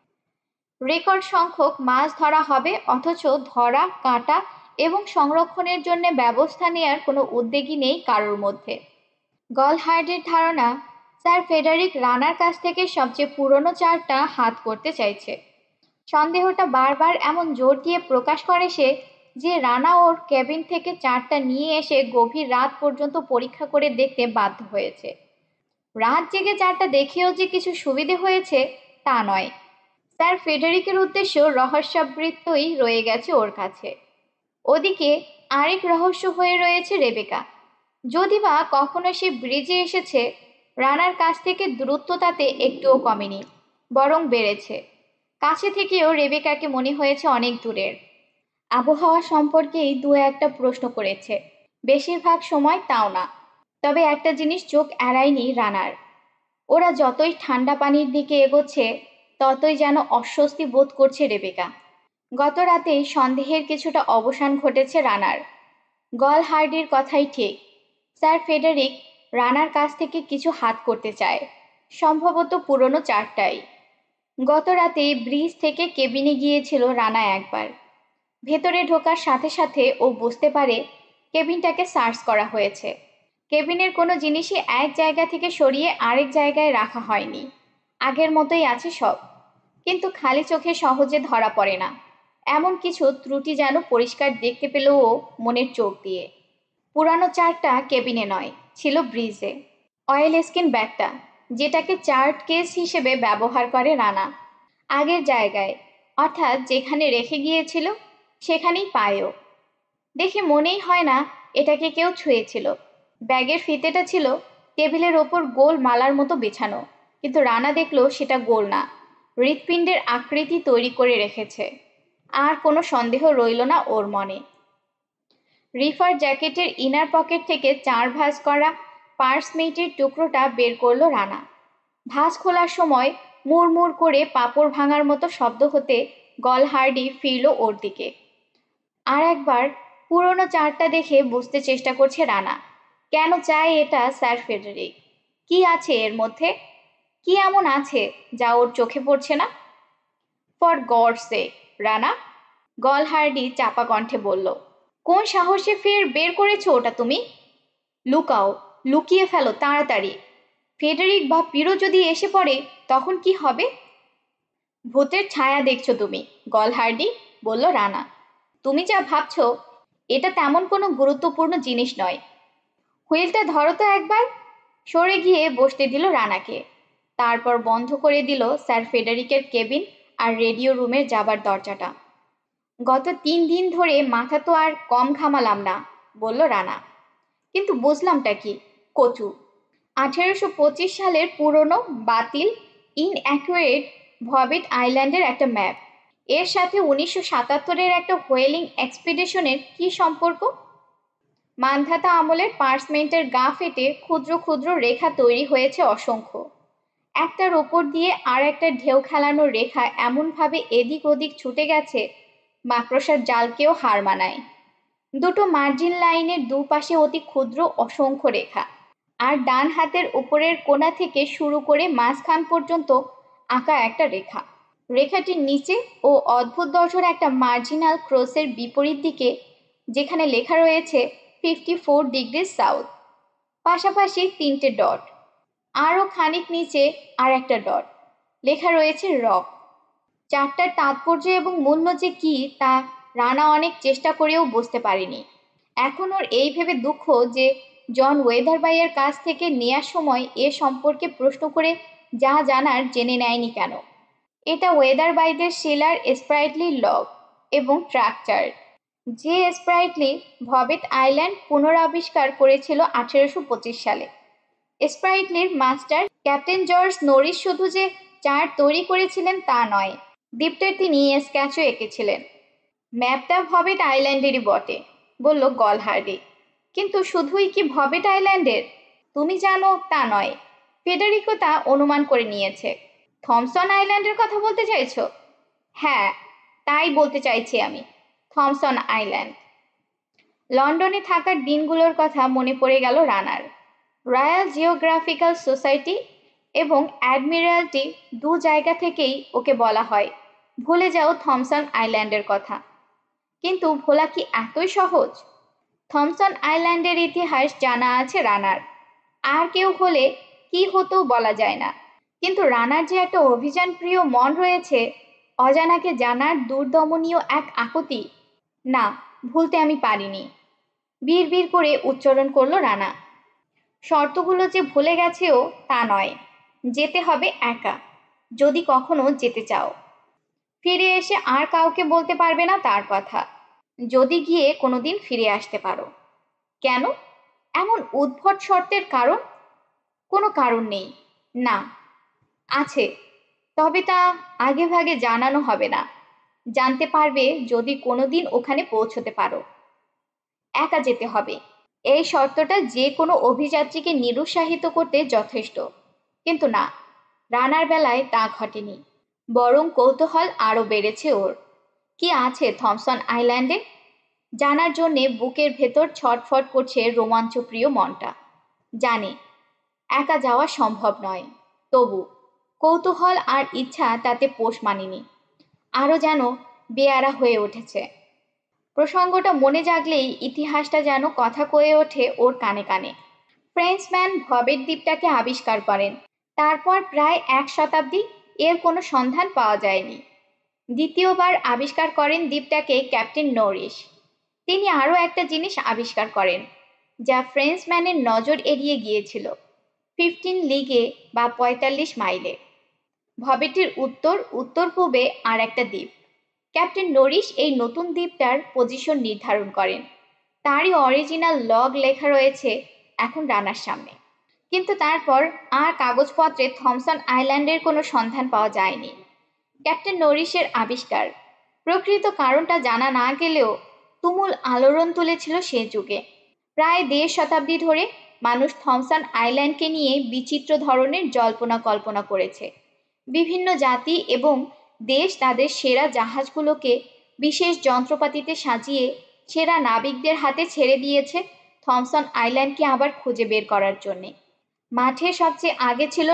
রেকর্ড সংখ্যক মাছ ধরা হবে, অথচ ধরা, কাটা এবং সংরক্ষণের জন্য ব্যবস্থা নেওয়ার কোনো উদ্যোগই নেই কারোর মধ্যে। গলহার্ডের ধারণা স্যার ফেডারিক রানার কাছ থেকে সবচেয়ে পুরনো চার্টটা হাত করতে চাইছে। সন্দেহটা বারবার এমন জোর দিয়ে প্রকাশ করে সে যে রানা ওর কেবিন থেকে চার্টটা নিয়ে এসে গভীর রাত পর্যন্ত পরীক্ষা করে দেখতে বাধ্য হয়েছে। রাত জেগে চার্টটা দেখেও যে কিছু সুবিধে হয়েছে তা নয়। স্যার ফেডারিকের উদ্দেশ্য রহস্যাবৃতই রয়ে গেছে ওর কাছে। ওদিকে আরেক রহস্য হয়ে রয়েছে রেবেকা। যদি বা কখনো সে ব্রিজে এসেছে, রানার কাছ থেকে দূরত্ব তাতে একটুও কমেনি, বরং বেড়েছে। কাছে থেকেও রেবেকাকে মনে হয়েছে অনেক দূরের। আবহাওয়া সম্পর্কেই 2-একটা প্রশ্ন করেছে। বেশিরভাগ সময় তাও না। তবে একটা জিনিস চোখ এড়ায়নি রানার। ওরা যতই ঠান্ডা পানির দিকে এগোচ্ছে ততই যেন অস্বস্তি বোধ করছে রেবেকা। গত রাতেই সন্দেহের কিছুটা অবসান ঘটেছে রানার। গল হার্ডির কথাই ঠিক। স্যার ফেডারিক রানার কাছ থেকে কিছু হাত করতে চায়, সম্ভবত পুরনো চারটাই। গত রাতে ব্রিজ থেকে কেবিনে গিয়েছিল রানা একবার। ভেতরে ঢোকার সাথে সাথে ও বুঝতে পারে কেবিনটাকে সার্চ করা হয়েছে। কেবিনের কোনো জিনিসই এক জায়গা থেকে সরিয়ে আরেক জায়গায় রাখা হয়নি, আগের মতোই আছে সব। কিন্তু খালি চোখে সহজে ধরা পড়ে না, এমন কিছু ত্রুটি যেন পরিষ্কার দেখতে পেল ও মনের চোখ দিয়ে। পুরানো চার্টটা কেবিনে নয়, ছিল ব্রিজে। অয়েল স্কিন ব্যাগটা, যেটাকে চার্ট কেস হিসেবে ব্যবহার করে রানা, আগের জায়গায়, অর্থাৎ যেখানে রেখে গিয়েছিল সেখানেই পায়ও। দেখে মনেই হয় না এটাকে কেউ ছুঁয়েছিল। ব্যাগের ফিতেটা ছিল টেবিলের ওপর গোল মালার মতো বিছানো, কিন্তু রানা দেখল সেটা গোল না, হৃৎপিণ্ডের আকৃতি তৈরি করে রেখেছে। আর কোনো সন্দেহ রইল না ওর মনে। রিফার জ্যাকেটের ইনার পকেট থেকে 4 ভাঁজ করা পার্সমেটের টুকরোটা বের করলো রানা। ভাঁজ খোলার সময় মুড়মুড় করে পাঁপড় ভাঙার মতো শব্দ হতে গল হার্ডি ফিরল ওর দিকে। আর একবার পুরনো চার্টটা দেখে বুঝতে চেষ্টা করছে রানা, কেন চায় এটা স্যার ফেডারিক। কি আছে এর মধ্যে? কি এমন আছে যা ওর চোখে পড়ছে না? For God sake Rana, Galhardy চাপা কণ্ঠে বলল, কোন সাহসে ফের বের করেছো ওটা তুমি? লুকাও, লুকিয়ে ফেলো তাড়াতাড়ি। ফেডারিক বা পিরো যদি এসে পড়ে তখন কি হবে? ভূতের ছায়া দেখছো তুমি, গল হার্ডি বলল রানা। তুমি যা ভাবছো এটা তেমন কোনো গুরুত্বপূর্ণ জিনিস নয়। হুইলটা ধরো তো একবার। সরে গিয়ে বসতে দিল রানাকে। তারপর বন্ধ করে দিল স্যার ফেডারিকের কেবিন আর রেডিও রুমের যাবার দরজাটা। গত 3 দিন ধরে মাথা তো আর কম ঘামালাম না, বলল রানা। কিন্তু বুঝলামটা কি? কচু। 1825 সালের পুরনো বাতিল ইনঅ্যাকুরেট ভবিট আইল্যান্ডের একটা ম্যাপ, এর সাথে 1977-এর একটা হোয়েলিং এক্সপিডিশনের কি সম্পর্ক? মান্ধাতা আমলের পার্সমেন্টের গা ফেটে ক্ষুদ্র ক্ষুদ্র রেখা তৈরি হয়েছে অসংখ্য। একটার ওপর দিয়ে আর একটা ঢেউ খেলানো রেখা এমনভাবে এদিক ওদিক ছুটে গেছে মাকড়সার জালকেও হার মানায়। দুটো মার্জিন লাইনের দুপাশে অতি ক্ষুদ্র অসংখ্য রেখা, আর ডান হাতের উপরের কোণা থেকে শুরু করে মাঝখান পর্যন্ত আঁকা একটা রেখা। রেখাটির নিচে ও অদ্ভুত দর্শন একটা মার্জিনাল ক্রসের বিপরীত দিকে, যেখানে লেখা রয়েছে 54 ডিগ্রি সাউথ। পাশাপাশি 3টে ডট। আরও খানিক নিচে আর একটা ডট, লেখা রয়েছে রক। চারটার তাৎপর্য এবং মূল্য যে কি তা রানা অনেক চেষ্টা করেও বুঝতে পারেনি। এখন ওর এই ভেবে দুঃখ যে জন ওয়েদারবাইয়ের কাছ থেকে নেয়ার সময় এ সম্পর্কে প্রশ্ন করে যা জানার জেনে নেয়নি কেন। এটা ওয়েদারবাইদের শিলার স্প্রাইটলি লগ এবং ট্র্যাক চার্ট, যে স্প্রাইটলি ভবিট আইল্যান্ড পুনরাবিষ্কার করেছিল 1825 সালে। স্প্রাইটলির মাস্টার ক্যাপ্টেন জর্জ নরিস শুধু যে চার্ট তৈরি করেছিলেন তা নয়, দ্বীপটার তিনি স্কেচও এঁকেছিলেন। ম্যাপটা ভবিট আইল্যান্ডেরই বটে, বলল গল হার্ডি। কিন্তু শুধুই কি ভবিট আইল্যান্ডের? তুমি জানো তা নয়, ফেডারিকো তা অনুমান করে নিয়েছে। থমসন আইল্যান্ডের কথা বলতে চাইছো? হ্যাঁ, তাই বলতে চাইছি আমি, থমসন আইল্যান্ড। লন্ডনে থাকার দিনগুলোর কথা মনে পড়ে গেল রানার। রয়্যাল জিওগ্রাফিক্যাল সোসাইটি এবং অ্যাডমিরালটি দু জায়গা থেকেই ওকে বলা হয় ভুলে যাও থমসন আইল্যান্ডের কথা। কিন্তু ভোলা কি এতই সহজ? থমসন আইল্যান্ডের ইতিহাস জানা আছে রানার, আর কেউ হলে কি হতো বলা যায় না। কিন্তু রানার যে একটা অভিযান প্রিয় মন রয়েছে, অজানাকে জানার দুর্দমনীয় এক আকুতি, না ভুলতে আমি পারিনি। বিড় করে উচ্চারণ করলো রানা। শর্তগুলো যে ভুলে গেছেও তা নয়, যেতে হবে একা, যদি কখনো যেতে চাও। ফিরে এসে আর কাউকে বলতে পারবে না তার কথা, যদি গিয়ে কোনোদিন ফিরে আসতে পারো। কেন এমন উদ্ভট শর্তের কারণ? কোনো কারণ নেই। না, আছে, তবে তা আগে ভাগে জানানো হবে না। জানতে পারবে যদি কোনোদিন ওখানে পৌঁছতে পারো। একা যেতে হবে, এই শর্তটা যে কোনো অভিযাত্রীকে নিরুৎসাহিত করতে যথেষ্ট, কিন্তু না, রানার বেলায় তা ঘটেনি। বরং কৌতূহল আরও বেড়েছে ওর। কি আছে থমসন আইল্যান্ডে জানার জন্যে বুকের ভেতর ছটফট করছে রোমাঞ্চপ্রিয় মনটা। জানে একা যাওয়া সম্ভব নয়, তবু কৌতূহল আর ইচ্ছা তাতে পোষ মানেনি, আরও যেন বেয়ারা হয়ে উঠেছে। প্রসঙ্গটা মনে জাগলেই ইতিহাসটা যেন কথা কয়ে ওঠে ওর কানে কানে। ফ্রেঞ্চম্যান ভবেট দ্বীপটাকে আবিষ্কার করেন, তারপর প্রায় 1 শতাব্দী এর কোনো সন্ধান পাওয়া যায়নি। দ্বিতীয়বার আবিষ্কার করেন দ্বীপটাকে ক্যাপ্টেন নরিস। তিনি আরও একটা জিনিস আবিষ্কার করেন যা ফ্রেঞ্চম্যানের নজর এড়িয়ে গিয়েছিল। 15 লিগে বা 45 মাইলে ভবেটের উত্তর পূর্বে আর একটা দ্বীপ। ক্যাপ্টেন নরিস এই নতুন দ্বীপটার পজিশন নির্ধারণ করেন। তারই অরিজিনাল লগ লেখা রয়েছে এখন রানার সামনে। কিন্তু তারপর আর কাগজপত্রে থমসন আইল্যান্ডের কোনো সন্ধান পাওয়া যায়নি। ক্যাপ্টেন নরিসের আবিষ্কার প্রকৃত কারণটা জানা না গেলেও তুমুল আলোড়ন তুলেছিল সে যুগে। প্রায় 1.5 শতাব্দী ধরে মানুষ থমসন আইল্যান্ডকে নিয়ে বিচিত্র ধরনের জল্পনা কল্পনা করেছে। বিভিন্ন জাতি এবং দেশ তাদের সেরা জাহাজগুলোকে বিশেষ যন্ত্রপাতিতে সাজিয়ে সেরা নাবিকদের হাতে ছেড়ে দিয়েছে থমসন আইল্যান্ডকে আবার খুঁজে বের করার জন্যে। মাঠে সবচেয়ে আগে ছিল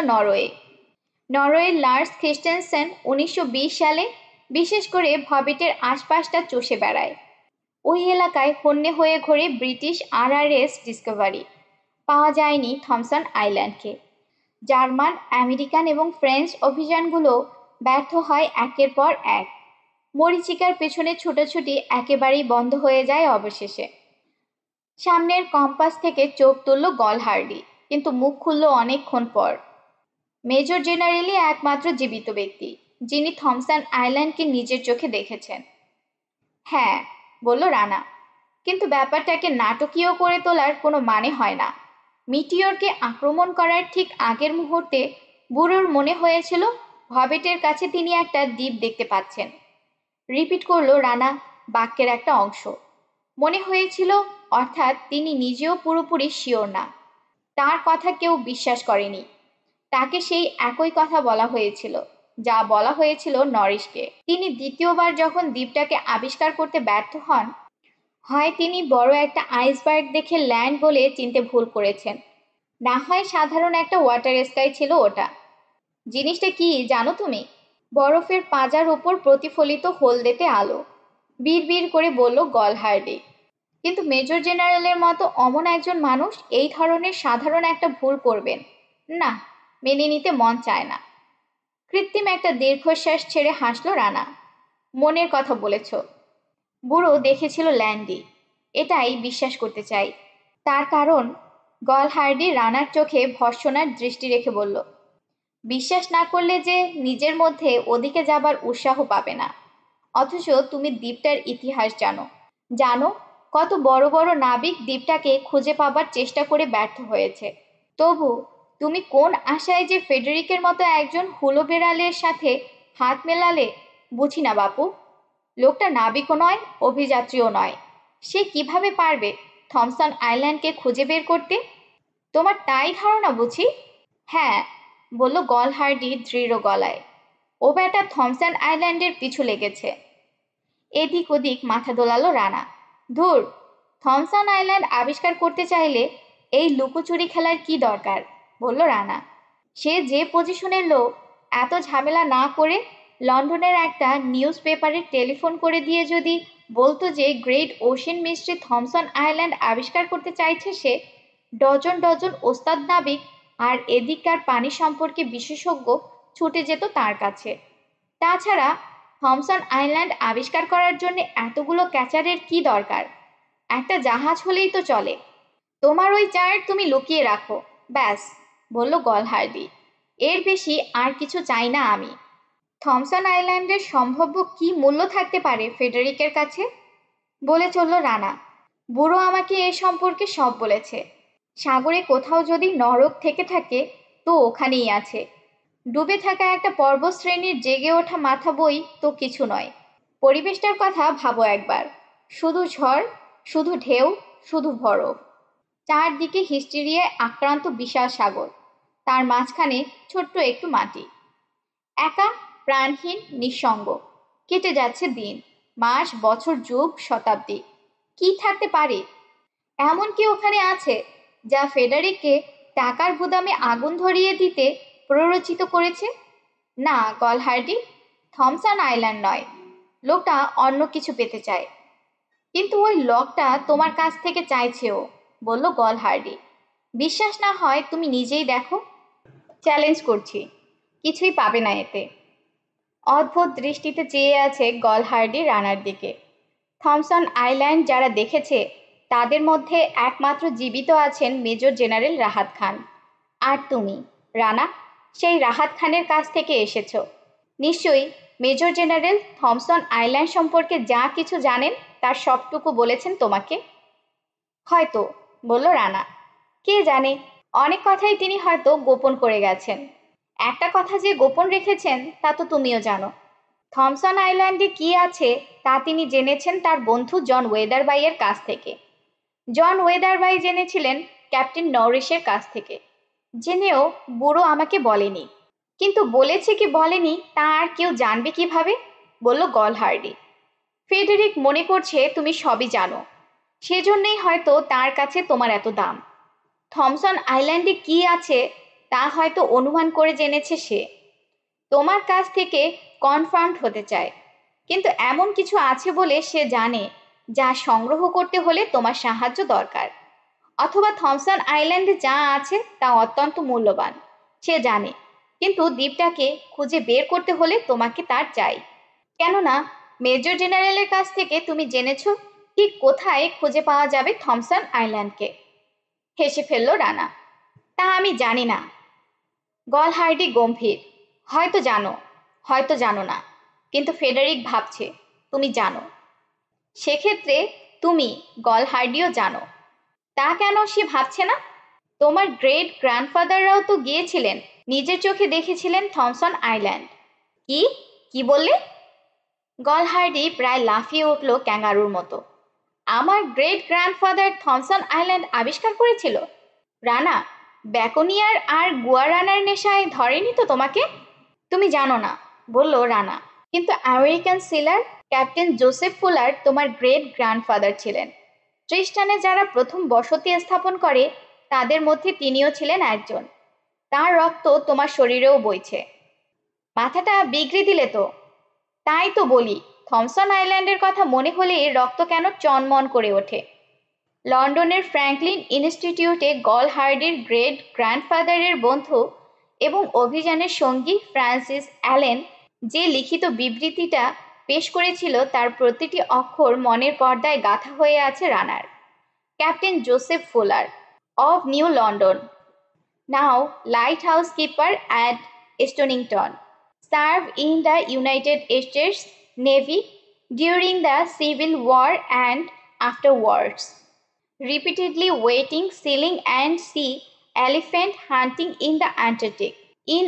নরওয়ের লার্স খ্রিস্টেনসেন 1920 সালে বিশেষ করে ভবেটের আশপাশটা চষে বেড়ায়। ওই এলাকায় হন্যে হয়ে ঘোরে ব্রিটিশ RRS ডিসকভারি। পাওয়া যায়নি থমসন আইল্যান্ডকে। জার্মান, আমেরিকান এবং ফ্রেঞ্চ অভিযানগুলো ব্যর্থ হয় একের পর এক। মরীচিকার পেছনে ছোটাছুটি একেবারেই বন্ধ হয়ে যায় অবশেষে। সামনের কম্পাস থেকে চোখ তুলল গলহার্ডি, কিন্তু মুখ খুলল অনেকক্ষণ পর। মেজর জেনারেলই একমাত্র জীবিত ব্যক্তি যিনি থমসন আইল্যান্ডকে নিজের চোখে দেখেছেন। হ্যাঁ, বলল রানা, কিন্তু ব্যাপারটাকে নাটকীয় করে তোলার কোনো মানে হয় না। মিটিওরকে আক্রমণ করার ঠিক আগের মুহূর্তে বুড়োর মনে হয়েছিল ভবেটের কাছে তিনি একটা দ্বীপ দেখতে পাচ্ছেন। রিপিট করলো রানা বাক্যের একটা অংশ। মনে হয়েছিল, অর্থাৎ তিনি নিজেও পুরোপুরি শিওর না। তার কথা কেউ বিশ্বাস করেনি। তাকে সেই একই কথা বলা হয়েছিল যা বলা হয়েছিল নরিসকে। তিনি দ্বিতীয়বার যখন দ্বীপটাকে আবিষ্কার করতে ব্যর্থ হন, হয় তিনি বড় একটা আইসবার্গ দেখে ল্যান্ড বলে চিনতে ভুল করেছেন, না হয় সাধারণ একটা ওয়াটার স্কাই ছিল ওটা। জিনিসটা কি জানো তুমি? বরফের পাজার ওপর প্রতিফলিত হলদেটে আলো, বিড় করে বলল গলহার্ডি। কিন্তু মেজর জেনারেলের মতো অমন একজন মানুষ এই ধরনের সাধারণ একটা ভুল করবেন না, মেনে নিতে মন চায় না। কৃত্রিম একটা দীর্ঘশ্বাস ছেড়ে হাসলো রানা। মনের কথা বলেছ। বুড়ো দেখেছিল ল্যান্ডি, এটাই বিশ্বাস করতে চাই। তার কারণ? গলহার্ডি রানার চোখে ভর্ৎসনার দৃষ্টি রেখে বলল, বিশ্বাস না করলে যে নিজের মধ্যে ওদিকে যাবার উৎসাহ পাবে না। অথচ তুমি দ্বীপটার ইতিহাস জানো কত বড় বড় নাবিক দ্বীপটাকে খুঁজে পাবার চেষ্টা করে ব্যর্থ হয়েছে। তবু তুমি কোন আশায় যে ফেডেরিকের মতো একজন হুলো বেড়ালের সাথে হাত মেলালে বুঝি না বাপু। লোকটা নাবিকও নয়, অভিযাত্রীও নয়। সে কিভাবে পারবে থমসন আইল্যান্ডকে খুঁজে বের করতে? তোমার তাই ধারণা বুঝি? হ্যাঁ, বলল গলহার্ডি দৃঢ় গলায়। ও বেটা থমসন আইল্যান্ডের পিছু লেগেছে। এদিক ওদিক মাথা দোলালো রানা। ধুর, থমসন আইল্যান্ড আবিষ্কার করতে চাইলে এই লুকোচুরি খেলার কি দরকার, বলল রানা। সে যে পজিশনের লোক, এত ঝামেলা না করে লন্ডনের একটা নিউজ পেপারে টেলিফোন করে দিয়ে যদি বলতো যে great ocean mystery Thomson island আবিষ্কার করতে চাইছে সে, ডজন ডজন ওস্তাদ নাবিক আর এদিককার পানি সম্পর্কে বিশেষজ্ঞ ছুটে যেত তার কাছে। তাছাড়া থমসন আইল্যান্ড আবিষ্কার করার জন্য এতগুলো ক্যাচারের কি দরকার? একটা জাহাজ হলেই তো চলে। তোমার ওই চার্ট তুমি লুকিয়ে রাখো, ব্যাস, বলল গলহার্ডি। এর বেশি আর কিছু চাই না আমি। থমসন আইল্যান্ডের সম্ভাব্য কি মূল্য থাকতে পারে ফেডেরিকের কাছে? বলে চলল রানা। বুড়ো আমাকে এ সম্পর্কে সব বলেছে। সাগরে কোথাও যদি নরক থেকে থাকে তো ওখানেই আছে। ডুবে থাকা একটা পর্বতশ্রেণীর জেগে ওঠা মাথা বই তো কিছু নয়। পরিবেশটার কথা ভাবো একবার। শুধু ঝড়, শুধু ঢেউ, শুধু বরফ। চারদিকে হিস্টেরিয়ায় আক্রান্ত বিশাল সাগর, তার মাঝখানে ছোট্ট একটু মাটি। একা, প্রাণহীন, নিঃসঙ্গ। কেটে যাচ্ছে দিন, মাস, বছর, যুগ, শতাব্দী। কি থাকতে পারে? এমন কি ওখানে আছে যা ফেডারিককে টাকার গুদামে আগুন ধরিয়ে দিতে প্ররোচিত করেছে? না গলহার্ডি, থমসন আইল্যান্ড নয়। লোকটা অন্য কিছু পেতে চায়। কিন্তু ওই লকটা তোমার কাছ থেকে চাইছেও, বলল গলহার্ডি। বিশ্বাস না হয় তুমি নিজেই দেখো। চ্যালেঞ্জ করছি, কিছুই পাবে না এতে। অদ্ভুত দৃষ্টিতে চেয়ে আছে গলহার্ডি রানার দিকে। থমসন আইল্যান্ড যারা দেখেছে তাদের মধ্যে একমাত্র জীবিত আছেন মেজর জেনারেল রাহাত খান। আর তুমি, রানা, সেই রাহাত খানের কাছ থেকে এসেছ। নিশ্চয়ই মেজর জেনারেল থমসন আইল্যান্ড সম্পর্কে যা কিছু জানেন তার সবটুকু বলেছেন তোমাকে। হয়তো, বলল রানা। কে জানে, অনেক কথাই তিনি হয়তো গোপন করে গেছেন। একটা কথা যে গোপন রেখেছেন তা তো তুমিও জানো। থমসন আইল্যান্ডে কি আছে তা তিনি জেনেছেন তার বন্ধু জন ওয়েদারবাইয়ের কাছ থেকে। জন ওয়েদারবাই জেনেছিলেন ক্যাপ্টেন নরিসের কাছ থেকে। জেনেও বুড়ো আমাকে বলেনি। কিন্তু বলেছে কি বলেনি তা আর কেউ জানবে কিভাবে, বলল গলহার্ডি। ফেডেরিক মনে করছে তুমি সবই জানো, সেজন্যই হয়তো তার কাছে তোমার এত দাম। থমসন আইল্যান্ডে কি আছে তা হয়তো অনুমান করে জেনেছে সে। তোমার কাছ থেকে কনফার্মড হতে চায়। কিন্তু এমন কিছু আছে বলে সে জানে যা সংগ্রহ করতে হলে তোমার সাহায্য দরকার। অথবা থমসন আইল্যান্ডে যা আছে তা অত্যন্ত মূল্যবান, সে জানে। কিন্তু দ্বীপটাকে খুঁজে বের করতে হলে তোমাকে তার চাই। কেননা মেজর জেনারেলের কাছ থেকে তুমি জেনেছ ঠিক কোথায় খুঁজে পাওয়া যাবে থমসন আইল্যান্ডকে। হেসে ফেলল রানা। তা আমি জানি না। গলহার্ডি গম্ভীর। হয়তো জানো, হয়তো জানো না, কিন্তু ফেডারিক ভাবছে তুমি জানো। সেক্ষেত্রে তুমি, গলহার্ডিও জানো। তা কেন সে ভাবছে না? তোমার গ্রেট গ্র্যান্ডফাদাররাও তো গিয়েছিলেন, নিজের চোখে দেখেছিলেন থমসন আইল্যান্ড। কি কি বললে? গলহার্ডি প্রায় লাফিয়ে উঠল ক্যাঙ্গারুর মতো। আমার গ্রেট গ্র্যান্ডফাদার থমসন আইল্যান্ড আবিষ্কার করেছিল? রানা, ব্যাকোনিয়ার আর গুয়ারানার নেশায় ধরেনি তো তোমাকে? তুমি জানো না, বলল রানা। কিন্তু American sealer captain Joseph Fuller তোমার গ্রেট গ্র্যান্ডফাদার ছিলেন। ট্রিস্টানে যারা প্রথম বসতি স্থাপন করে তাদের মধ্যে তিনিও ছিলেন একজন। তার রক্ত তোমার শরীরেও বইছে। মাথাটা বিগড়ে দিলে তো। তাই তো বলি, থমসন আইল্যান্ডের কথা মনে হলেই রক্ত কেন চনমন করে ওঠে। লন্ডনের ফ্র্যাঙ্কলিন ইনস্টিটিউটে গলহার্ডির গ্রেট গ্র্যান্ডফাদারের বন্ধু এবং অভিযানের সঙ্গী ফ্রান্সিস অ্যালেন যে লিখিত বিবৃতিটা পেশ করেছিল তার প্রতিটি অক্ষর মনের পর্দায় গাঁথা হয়ে আছে রানার। Captain Joseph Fuller of New London, now light house keeper at Stonington, serve in the United States Navy during the civil war and afterwards, repeatedly waiting, sailing and sea elephant hunting in the Antarctic. In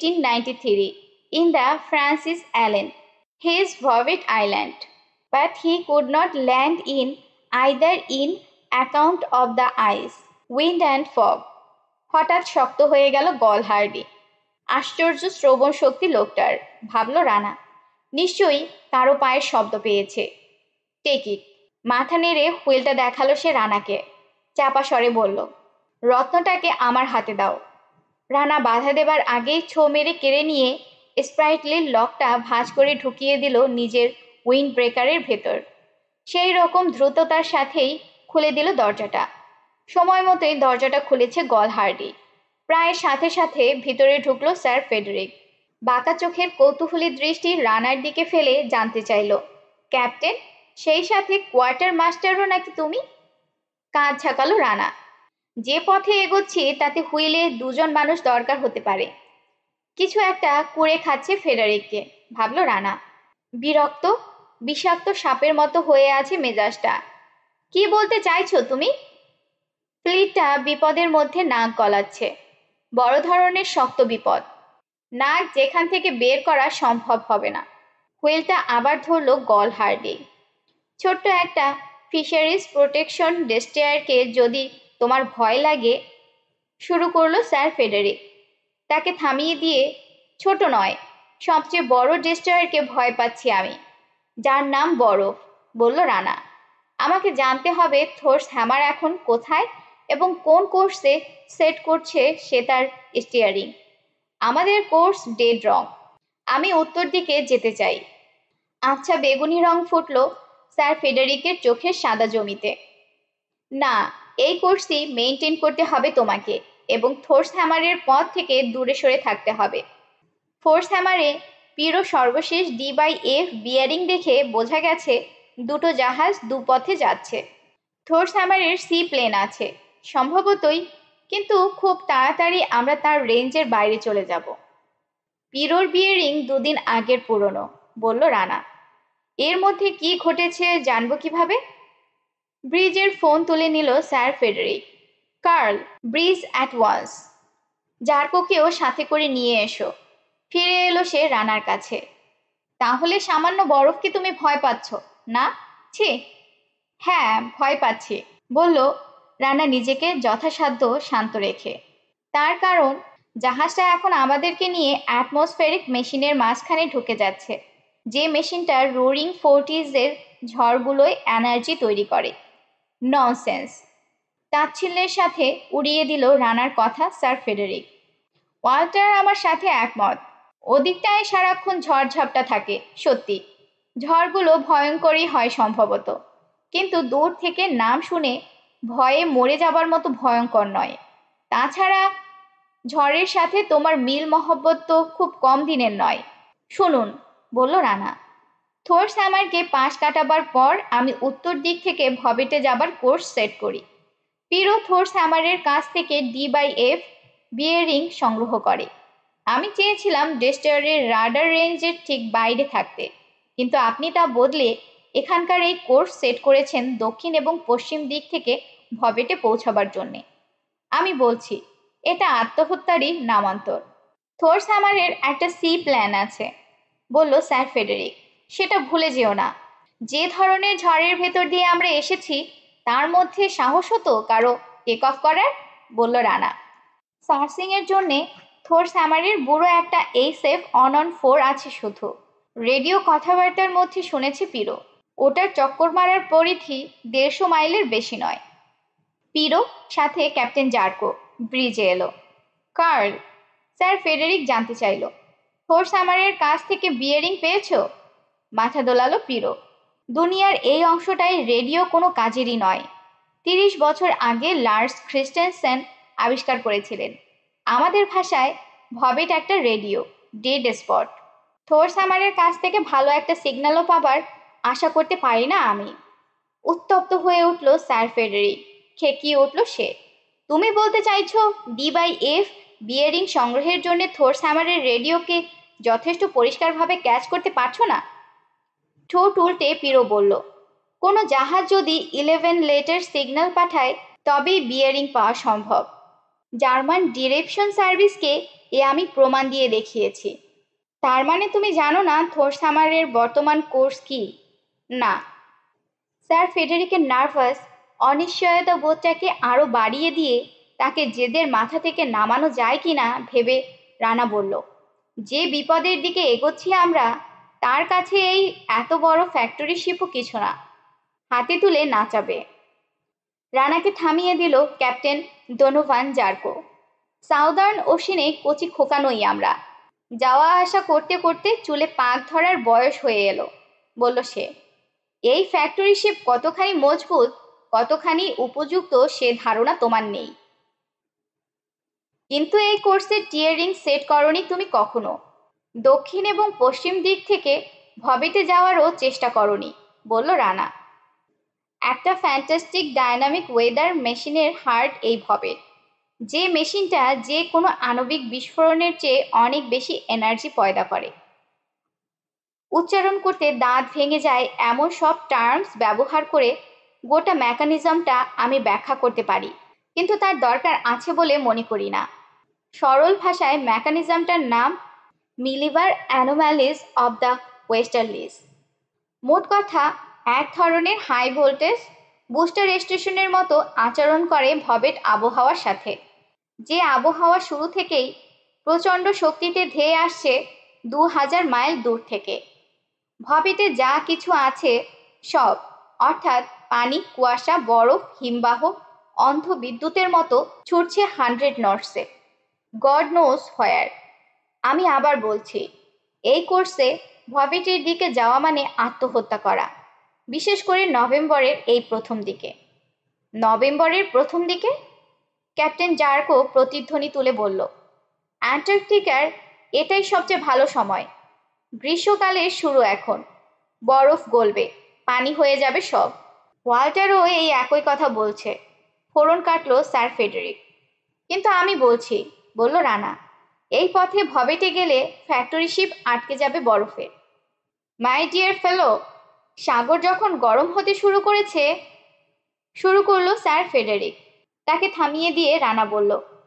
1893, in the Francis Allen, his Bovett Island, but he could not land in either in account of the ice, wind and fog. হঠাৎ শক্ত হয়ে গেল গলহার্ডি। আশ্চর্য শ্রবণ শক্তি লোকটার, ভাবল রানা। নিশ্চয়ই কারো পায়ের শব্দ পেয়েছে। Take it. মাথা নেড়ে হুইলটা দেখালো সে রানাকে। চাপা স্বরে বলল, রত্নটাকে আমার হাতে দাও। রানা বাধা দেবার আগেই ছো মেরে কেড়ে নিয়ে স্প্রাইটলির লকটা ভাঁজ করে ঢুকিয়ে দিল নিজের উইন্ড ব্রেকারের ভেতর। সেই রকম দ্রুততার সাথেই খুলে দিল দরজাটা। সময় মতোই দরজাটা খুলেছে গলহার্ডি। প্রায় সাথে সাথে ভিতরে ঢুকলো স্যার ফেডেরিক। বাঁকা চোখের কৌতূহলী দৃষ্টি রানার দিকে ফেলে জানতে চাইল, ক্যাপ্টেন, সেই সাথে কোয়ার্টার মাস্টারও নাকি তুমি? কাঁধ ঝাঁকালো রানা। যে পথে এগোচ্ছি তাতে হুইলে দুজন মানুষ দরকার হতে পারে। কিছু একটা কুড়ে খাচ্ছে ফেডারিককে, ভাবল রানা। বিরক্ত, বিষাক্ত সাপের মতো হয়ে আছে মেজাজটা। কি বলতে চাইছো তুমি? ফ্লিটটা বিপদের মধ্যে নাক গলাচ্ছে। বড় ধরনের শক্ত বিপদ। নাক যেখান থেকে বের করা সম্ভব হবে না। হুইলটা আবার ধরল গলহার্ডি। ছোট্ট একটা ফিশারিজ প্রোটেকশন ডেস্ট্রয়ারকে যদি তোমার ভয় লাগে, শুরু করলো স্যার ফেডারিক। তাকে থামিয়ে দিয়ে, ছোট নয়, সবচেয়ে বড় ডেস্ট্রয়ারকে ভয় পাচ্ছি আমি, যার নাম বরফ, বলল রানা। আমাকে জানতে হবে থোর্স হ্যামার এখন কোথায় এবং কোন কোর্সে সেট করছে সে তার স্টিয়ারিং। আমাদের কোর্স ডেড রং। আমি উত্তর দিকে যেতে চাই। আচ্ছা বেগুনি রং ফুটল স্যার ফেডারিকের চোখের সাদা জমিতে। না, এই কোর্সই মেইনটেইন করতে হবে তোমাকে এবং থোর্স হ্যামারের পথ থেকে দূরে সরে থাকতে হবে। ফোর্স হ্যামারে পিরো সর্বশেষ D/F বিয়ারিং দেখে বোঝা গেছে দুটো জাহাজ দুপথে যাচ্ছে। থোর্স হ্যামারের সি প্লেন আছে সম্ভবতই, কিন্তু খুব তাড়াতাড়ি আমরা তার রেঞ্জের বাইরে চলে যাব। পিরোর বিয়ারিং 2 দিন আগের পুরনো, বলল রানা। এর মধ্যে কি ঘটেছে জানবো কিভাবে? ব্রিজের ফোন তুলে নিল sir Frederick. Carl, bridge at once. জার্কোকেও সাথে করে নিয়ে এসো। ফিরে এলো সে রানার কাছে। তাহলে সামান্য বরফকে তুমি ভয় পাচ্ছ না? ছি। হ্যাঁ, ভয় পাচ্ছি, বলল রানা নিজেকে যথাসাধ্য শান্ত রেখে। তার কারণ জাহাজটা এখন আমাদেরকে নিয়ে অ্যাটমসফেরিক মেশিনের মাঝখানে ঢুকে যাচ্ছে, যে মেশিনটা রোরিং ফোর্টিজের ঝড়গুলোয় এনার্জি তৈরি করে। ননসেন্স, তাচ্ছিল্যের সাথে উড়িয়ে দিল রানার কথা স্যার ফেডারিক। ওয়াল্টার আমার সাথে একমত। ওদিকটায় সারাক্ষণ ঝড়ঝাপটা থাকে, সত্যি। ঝড়গুলো ভয়ঙ্করই হয় সম্ভবত, কিন্তু দূর থেকে নাম শুনে ভয়ে মরে যাবার মতো ভয়ঙ্কর নয়। তাছাড়া ঝড়ের সাথে তোমার মিল মহব্বত তো খুব কম দিনের নয়। শুনুন, বলল রানা, থোর্স হ্যামারকে পাশ কাটাবার পর আমি উত্তর দিক থেকে ভবেটে যাবার কোর্স সেট করি। পিরো থোর্স হ্যামারের কাছ থেকে D/F বিয়ারিং সংগ্রহ করে। আমি চেয়েছিলাম ডেস্ট্রয়ারের রাডার রেঞ্জের ঠিক বাইরে থাকতে, কিন্তু আপনি তা বদলে এখানকার এই কোর্স সেট করেছেন দক্ষিণ এবং পশ্চিম দিক থেকে ভবেটে পৌঁছাবার জন্যে। আমি বলছি, এটা আত্মহত্যারই নামান্তর। থোর্স হ্যামারের একটা সি প্ল্যান আছে, বলল স্যার ফেডারিক। সেটা ভুলে যেও না। যে ধরনের ঝড়ের ভেতর দিয়ে আমরা এসেছি তার মধ্যে সাহস হতো কারো টেক অফ করার, বলল রানা। সার্সিং এর জন্যে থোর্স হ্যামারের বুড়ো একটা SF-4 আছে শুধু। রেডিও কথাবার্তার মধ্যে শুনেছি পিরো। ওটার চক্কর মারার পরিধি 150 মাইলের বেশি নয়। পিরো সাথে ক্যাপ্টেন জার্কো ব্রিজে এলো। কার্ল, স্যার ফেডারিক জানতে চাইল, থোর্স হ্যামারের কাছ থেকে বিয়ারিং পেয়েছো? মাথা দোলালো পিরো। দুনিয়ার এই অংশটায় রেডিও কোনো কাজেরই নয়। 30 বছর আগে লার্স খ্রিস্টেনসেন আবিষ্কার করেছিলেন। আমাদের ভাষায় ভবেট একটা রেডিও ডেড স্পট। থোর্স হ্যামারের কাছ থেকে ভালো একটা সিগন্যালও পাবার আশা করতে পারি না আমি। উত্তপ্ত হয়ে উঠল স্যার ফেডারিক। খেকিয়ে উঠল সে। তুমি বলতে চাইছো D/F বিয়ারিং সংগ্রহের জন্য থোর্স হ্যামারের রেডিওকে যথেষ্ট পরিষ্কারভাবে ক্যাচ করতে পারছো না? ঠোঁট উল্টে পিরো বলল, কোনো জাহাজ যদি 11 লেটার সিগন্যাল পাঠায় তবেই বিয়ারিং পাওয়া সম্ভব। জার্মান ডিরেকশন সার্ভিসকে এ আমি প্রমাণ দিয়ে দেখিয়েছি। তার মানে তুমি জানো না থোর্স হ্যামারের বর্তমান কোর্স কি? না। স্যার ফেডারিকের নার্ভাস অনিশ্চয়তা বোধটাকে আরও বাড়িয়ে দিয়ে তাকে জেদের মাথা থেকে নামানো যায় কি না ভেবে রানা বলল, যে বিপদের দিকে এগোচ্ছি আমরা তার কাছে এই এত বড় ফ্যাক্টরি শিপও কিছু না। হাতে তুলে নাচাবে। রানাকে থামিয়ে দিল ক্যাপ্টেন ডোনোভান জার্কো। সাউদার্ন ওশিনে কচি খোকানোই আমরা। যাওয়া আসা করতে করতে চুলে পাক ধরার বয়স হয়ে এলো, বলল সে। এই ফ্যাক্টরি শিপ কতখানি মজবুত, কতখানি উপযুক্ত সে ধারণা তোমার নেই। কিন্তু এই কোর্সের টিয়ারিং সেট করনি তুমি কখনো। দক্ষিণ এবং পশ্চিম দিক থেকে ভবেটে যাওয়ারও চেষ্টা করনি, বলল রানা। একটা ফ্যান্টাস্টিক ডায়নামিক ওয়েদার মেশিনের হার্ট এই ভবেট, যে মেশিনটা যে কোনো আণবিক বিস্ফোরণের চেয়ে অনেক বেশি এনার্জি পয়দা করে। উচ্চারণ করতে দাঁত ভেঙে যায় এমন সব টার্মস ব্যবহার করে গোটা মেকানিজমটা আমি ব্যাখ্যা করতে পারি, কিন্তু তার দরকার আছে বলে মনে করি না। সরল ভাষায় মেকানিজমটার নাম মিলিবার অ্যানোম্যালিস অব দ্য ওয়েস্টার্লিস। মোট কথা, এক ধরনের হাই ভোল্টেজ বুস্টার স্টেশনের মতো আচরণ করে ভবেট আবহাওয়ার সাথে, যে আবহাওয়া শুরু থেকেই প্রচণ্ড শক্তিতে ধেয়ে আসছে 2000 মাইল দূর থেকে। ভবেটে যা কিছু আছে সব, অর্থাৎ পানি, কুয়াশা, বরফ, হিমবাহ অন্ধ বিদ্যুতের মতো ছুটছে 100 নটসে। গড নোজ হোয়ার। আমি আবার বলছি, এই কোর্সে ভবেটের দিকে যাওয়া মানে আত্মহত্যা করা, বিশেষ করে নভেম্বরের এই প্রথম দিকে। নভেম্বরের প্রথম দিকে? ক্যাপ্টেন জার্কো প্রতিধ্বনি তুলে বলল, অ্যান্টার্কটিকার এটাই সবচেয়ে ভালো সময়। গ্রীষ্মকালের শুরু এখন। বরফ গলবে, পানি হয়ে যাবে সব। ওয়াল্টারও এই একই কথা বলছে, ফোড়ন কাটল স্যার ফেডেরিক। কিন্তু আমি বলছি, বলল রানা, এই পথে ভবেটে গেলে ফ্যাক্টরি শিপ আটকে যাবে বরফে। মাই ডিয়ার ফেলো, সাগর যখন গরম হতে শুরু করলো স্যার ফেডেরিক। তাকে থামিয়ে দিয়ে রানা বলল,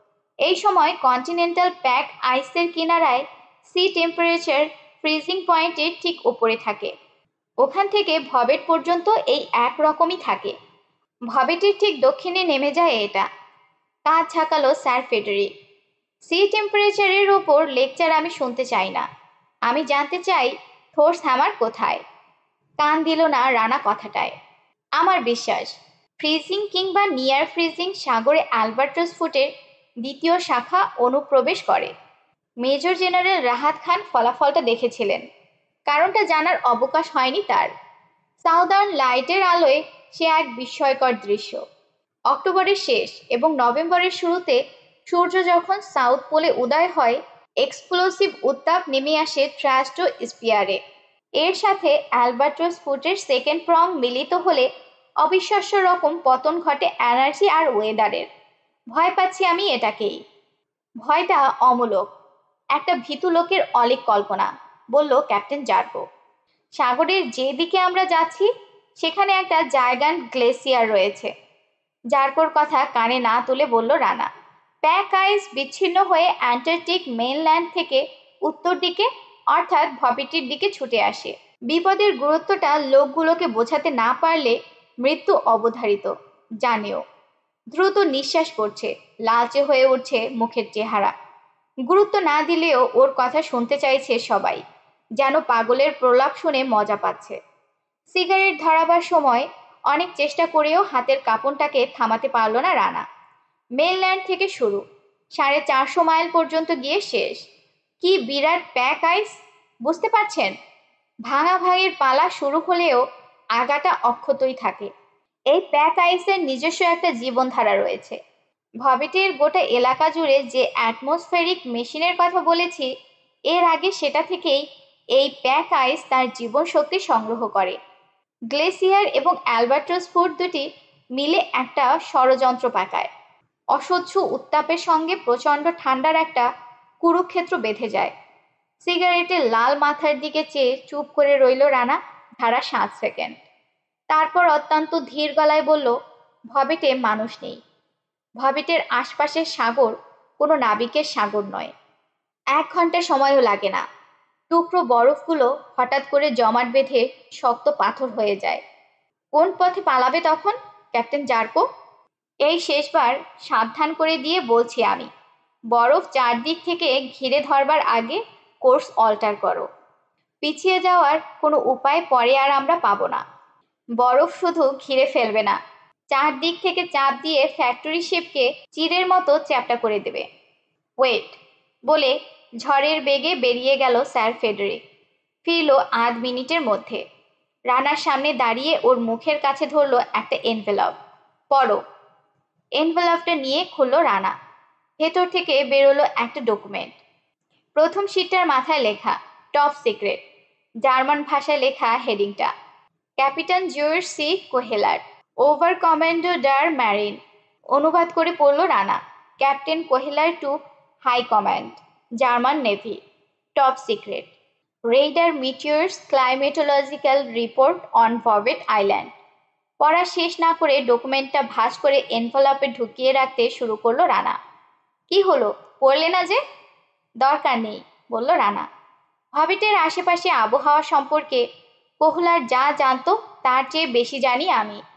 এই সময় কন্টিনেন্টাল প্যাক আইসের কিনারায় সি টেম্পারেচার ফ্রিজিং পয়েন্টের ঠিক ওপরে থাকে। ওখান থেকে ভবেট পর্যন্ত এই একরকমই থাকে। ভবেটের ঠিক দক্ষিণে নেমে যায় এটা। কাঁধ ঝাঁকালো স্যার ফেডেরিক। সি টেম্পারেচারের ওপর লেকচার আমি শুনতে চাই না। আমি জানতে চাই থোর্স হ্যামার কোথায়। কান দিল না রানা কথাটায়। আমার বিশ্বাস, ফ্রিজিং কিংবা নিয়ার ফ্রিজিং সাগরে অ্যালবার্টাস ফুটের দ্বিতীয় শাখা অনুপ্রবেশ করে। মেজর জেনারেল রাহাত খান ফলাফলটা দেখেছিলেন। কারণটা জানার অবকাশ হয়নি তার। সাউদার্ন লাইটের আলোয় সে এক বিস্ময়কর দৃশ্য। অক্টোবরের শেষ এবং নভেম্বরের শুরুতে সূর্য যখন সাউথ পোলে উদয় হয়, এক্সপ্লোসিভ উত্তাপ নেমে আসে ট্রাস্টো স্পিয়ারে। এর সাথে অ্যালবার্টাস ফুটের সেকেন্ড প্রং মিলিত হলে অবিশ্বাস্য রকম পতন ঘটে এনার্জি আর ওয়েদারের। ভয় পাচ্ছি আমি এটাকেই। ভয়টা অমূলক, একটা ভীতু লোকের অলীক কল্পনা, বলল ক্যাপ্টেন জার্কো। সাগরের যে দিকে আমরা যাচ্ছি সেখানে একটা জায়গান্ট গ্লেসিয়ার রয়েছে। জার্কোর কথা কানে না তুলে বলল রানা, প্যাক আইস বিচ্ছিন্ন হয়ে অ্যান্টার্কটিক মেইনল্যান্ড থেকে উত্তর দিকে অর্থাৎ ভবেটের দিকে ছুটে আসে। বিপদের গুরুত্বটা লোকগুলোকে বোঝাতে না পারলে মৃত্যু অবধারিত, জানেও। দ্রুত নিঃশ্বাস পড়ছে, লালচে হয়ে উঠছে মুখের চেহারা। গুরুত্ব না দিলেও ওর কথা শুনতে চাইছে সবাই, যেন পাগলের প্রলাপ শুনে মজা পাচ্ছে। সিগারেট ধরাবার সময় অনেক চেষ্টা করেও হাতের কাঁপনটাকে থামাতে পারল না রানা। মেইনল্যান্ড থেকে শুরু, 450 মাইল পর্যন্ত গিয়ে শেষ। কি বিরাট প্যাক আইস, বুঝতে পারছেন? ভাঙাভাঙির পালা শুরু হলেও আগাটা অক্ষতই থাকে। এই প্যাক আইসের নিজস্ব একটা জীবনধারা রয়েছে। ভবেটের গোটা এলাকা জুড়ে যে অ্যাটমসফেরিক মেশিনের কথা বলেছি, এর আগে সেটা থেকেই এই প্যাক আইস তার জীবন শক্তি সংগ্রহ করে। গ্লেসিয়ার এবং অ্যালবার্টাস ফুট দুটি মিলে একটা ষড়যন্ত্র পাকায়। অসহ্য উত্তাপের সঙ্গে প্রচণ্ড ঠান্ডার একটা কুরুক্ষেত্র বেঁধে যায়। সিগারেটের লাল মাথার দিকে চেয়ে চুপ করে রইল রানা ধারা 7 সেকেন্ড। তারপর অত্যন্ত ধীর গলায় বলল, ভবেটে মানুষ নেই। ভবেটের আশপাশের সাগর কোনো নাবিকের সাগর নয়। 1 ঘন্টা সময়ও লাগে না। টুকরো বরফগুলো হঠাৎ করে জমাট বেঁধে শক্ত পাথর হয়ে যায়। কোন পথে পালাবে তখন ক্যাপ্টেন জার্কো? এই শেষবার সাবধান করে দিয়ে বলছি আমি, বরফ চারদিক থেকে ঘিরে ধরবার আগে কোর্স অল্টার করো। পিছিয়ে যাওয়ার কোনো উপায় পরে আর আমরা পাবো না। বরফ শুধু ঘিরে ফেলবে না, চারদিক থেকে চাপ দিয়ে ফ্যাক্টরি শিপকে চিরের মতো চ্যাপ্টা করে দেবে। ওয়েট, বলে ঝড়ের বেগে বেরিয়ে গেল স্যার ফেডেরিক। ফিরল আধ মিনিটের মধ্যে। রানার সামনে দাঁড়িয়ে ওর মুখের কাছে ধরলো একটা এনভেলপ। পড়ো। এনভেলপটা নিয়ে খুলল রানা। ভেতর থেকে বেরোলো একটা ডকুমেন্ট। প্রথম শিটটার মাথায় লেখা টপ সিক্রেট, জার্মান ভাষায় লেখা হেডিংটা, ক্যাপিটান জর্জ সি কোহেলার, ওভার কমান্ডো ডার ম্যারিন। অনুবাদ করে পড়ল Rana, captain Kohler to high command, German navy, top secret, raider meteors climatological report on Bouvet island. পড়া শেষ না করে ডকুমেন্টটা ভাঁজ করে এনভেলপে ঢুকিয়ে রাখতে শুরু করলো রানা। কি হলো, পড়লে না যে? দরকার নেই, বলল রানা। ভবেটের আশেপাশে আবহাওয়া সম্পর্কে কোহলার যা জানতো তার চেয়ে বেশি জানি আমি।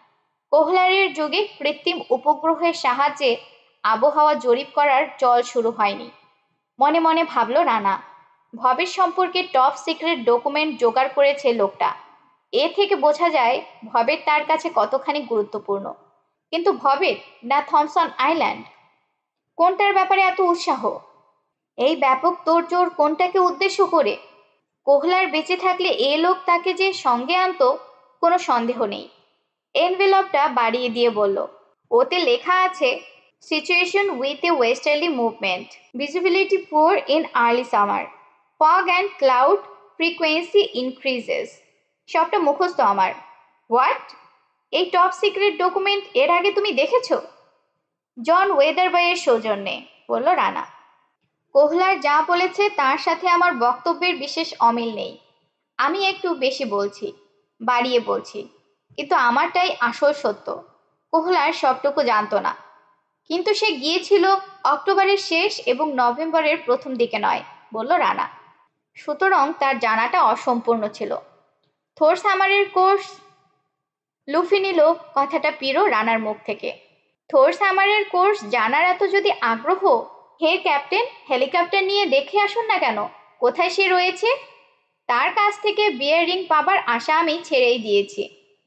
কোহলারের যুগে কৃত্রিম উপগ্রহের সাহায্যে আবহাওয়া জরিপ করার চল শুরু হয়নি। মনে মনে ভাবল রানা। ভবের সম্পর্কে টপ সিক্রেট ডকুমেন্ট জোগাড় করেছে লোকটা। এ থেকে বোঝা যায় ভবের তার কাছে কতখানি গুরুত্বপূর্ণ। কিন্তু ভবের না থমসন আইল্যান্ড, কোনটার ব্যাপারে এত উৎসাহ? এই ব্যাপক তোড়জোড় কোনটাকে উদ্দেশ্য করে? কোহলার বেঁচে থাকলে এ লোক তাকে যে সঙ্গে আনতো কোনো সন্দেহ নেই। এনভেলপটা বাড়িয়ে দিয়ে বলল, ওতে লেখা আছে situation with a westerly movement, visibility poor in early summer, fog and cloud frequency increases. সবটা মুখস্থ আমার। হোয়াট? এই টপ সিক্রেট ডকুমেন্ট এর আগে তুমি দেখেছো? জন ওয়েদারবাইয়ের সৌজন্যে, বলল রানা। কোহলার যা বলেছে তার সাথে আমার বক্তব্যের বিশেষ অমিল নেই। আমি একটু বেশি বলছি, বাড়িয়ে বলছি, কিন্তু আমারটাই আসল সত্য। কোহলার সবটুকু জানতো না, কিন্তু সে গিয়েছিল অক্টোবরের শেষ এবং নভেম্বরের প্রথম দিকে নয়, বলল রানা। সুতরাং তার জানাটা অসম্পূর্ণ ছিল। থোর সামারের কোর্স? লুফে নিল কথাটা পিরো রানার মুখ থেকে। থোর সামারের কোর্স জানার এত যদি আগ্রহ, হে ক্যাপ্টেন, হেলিকপ্টার নিয়ে দেখে আসুন না কেন কোথায় সে রয়েছে। তার কাছ থেকে বিয়ারিং পাবার আশা আমি ছেড়েই দিয়েছি।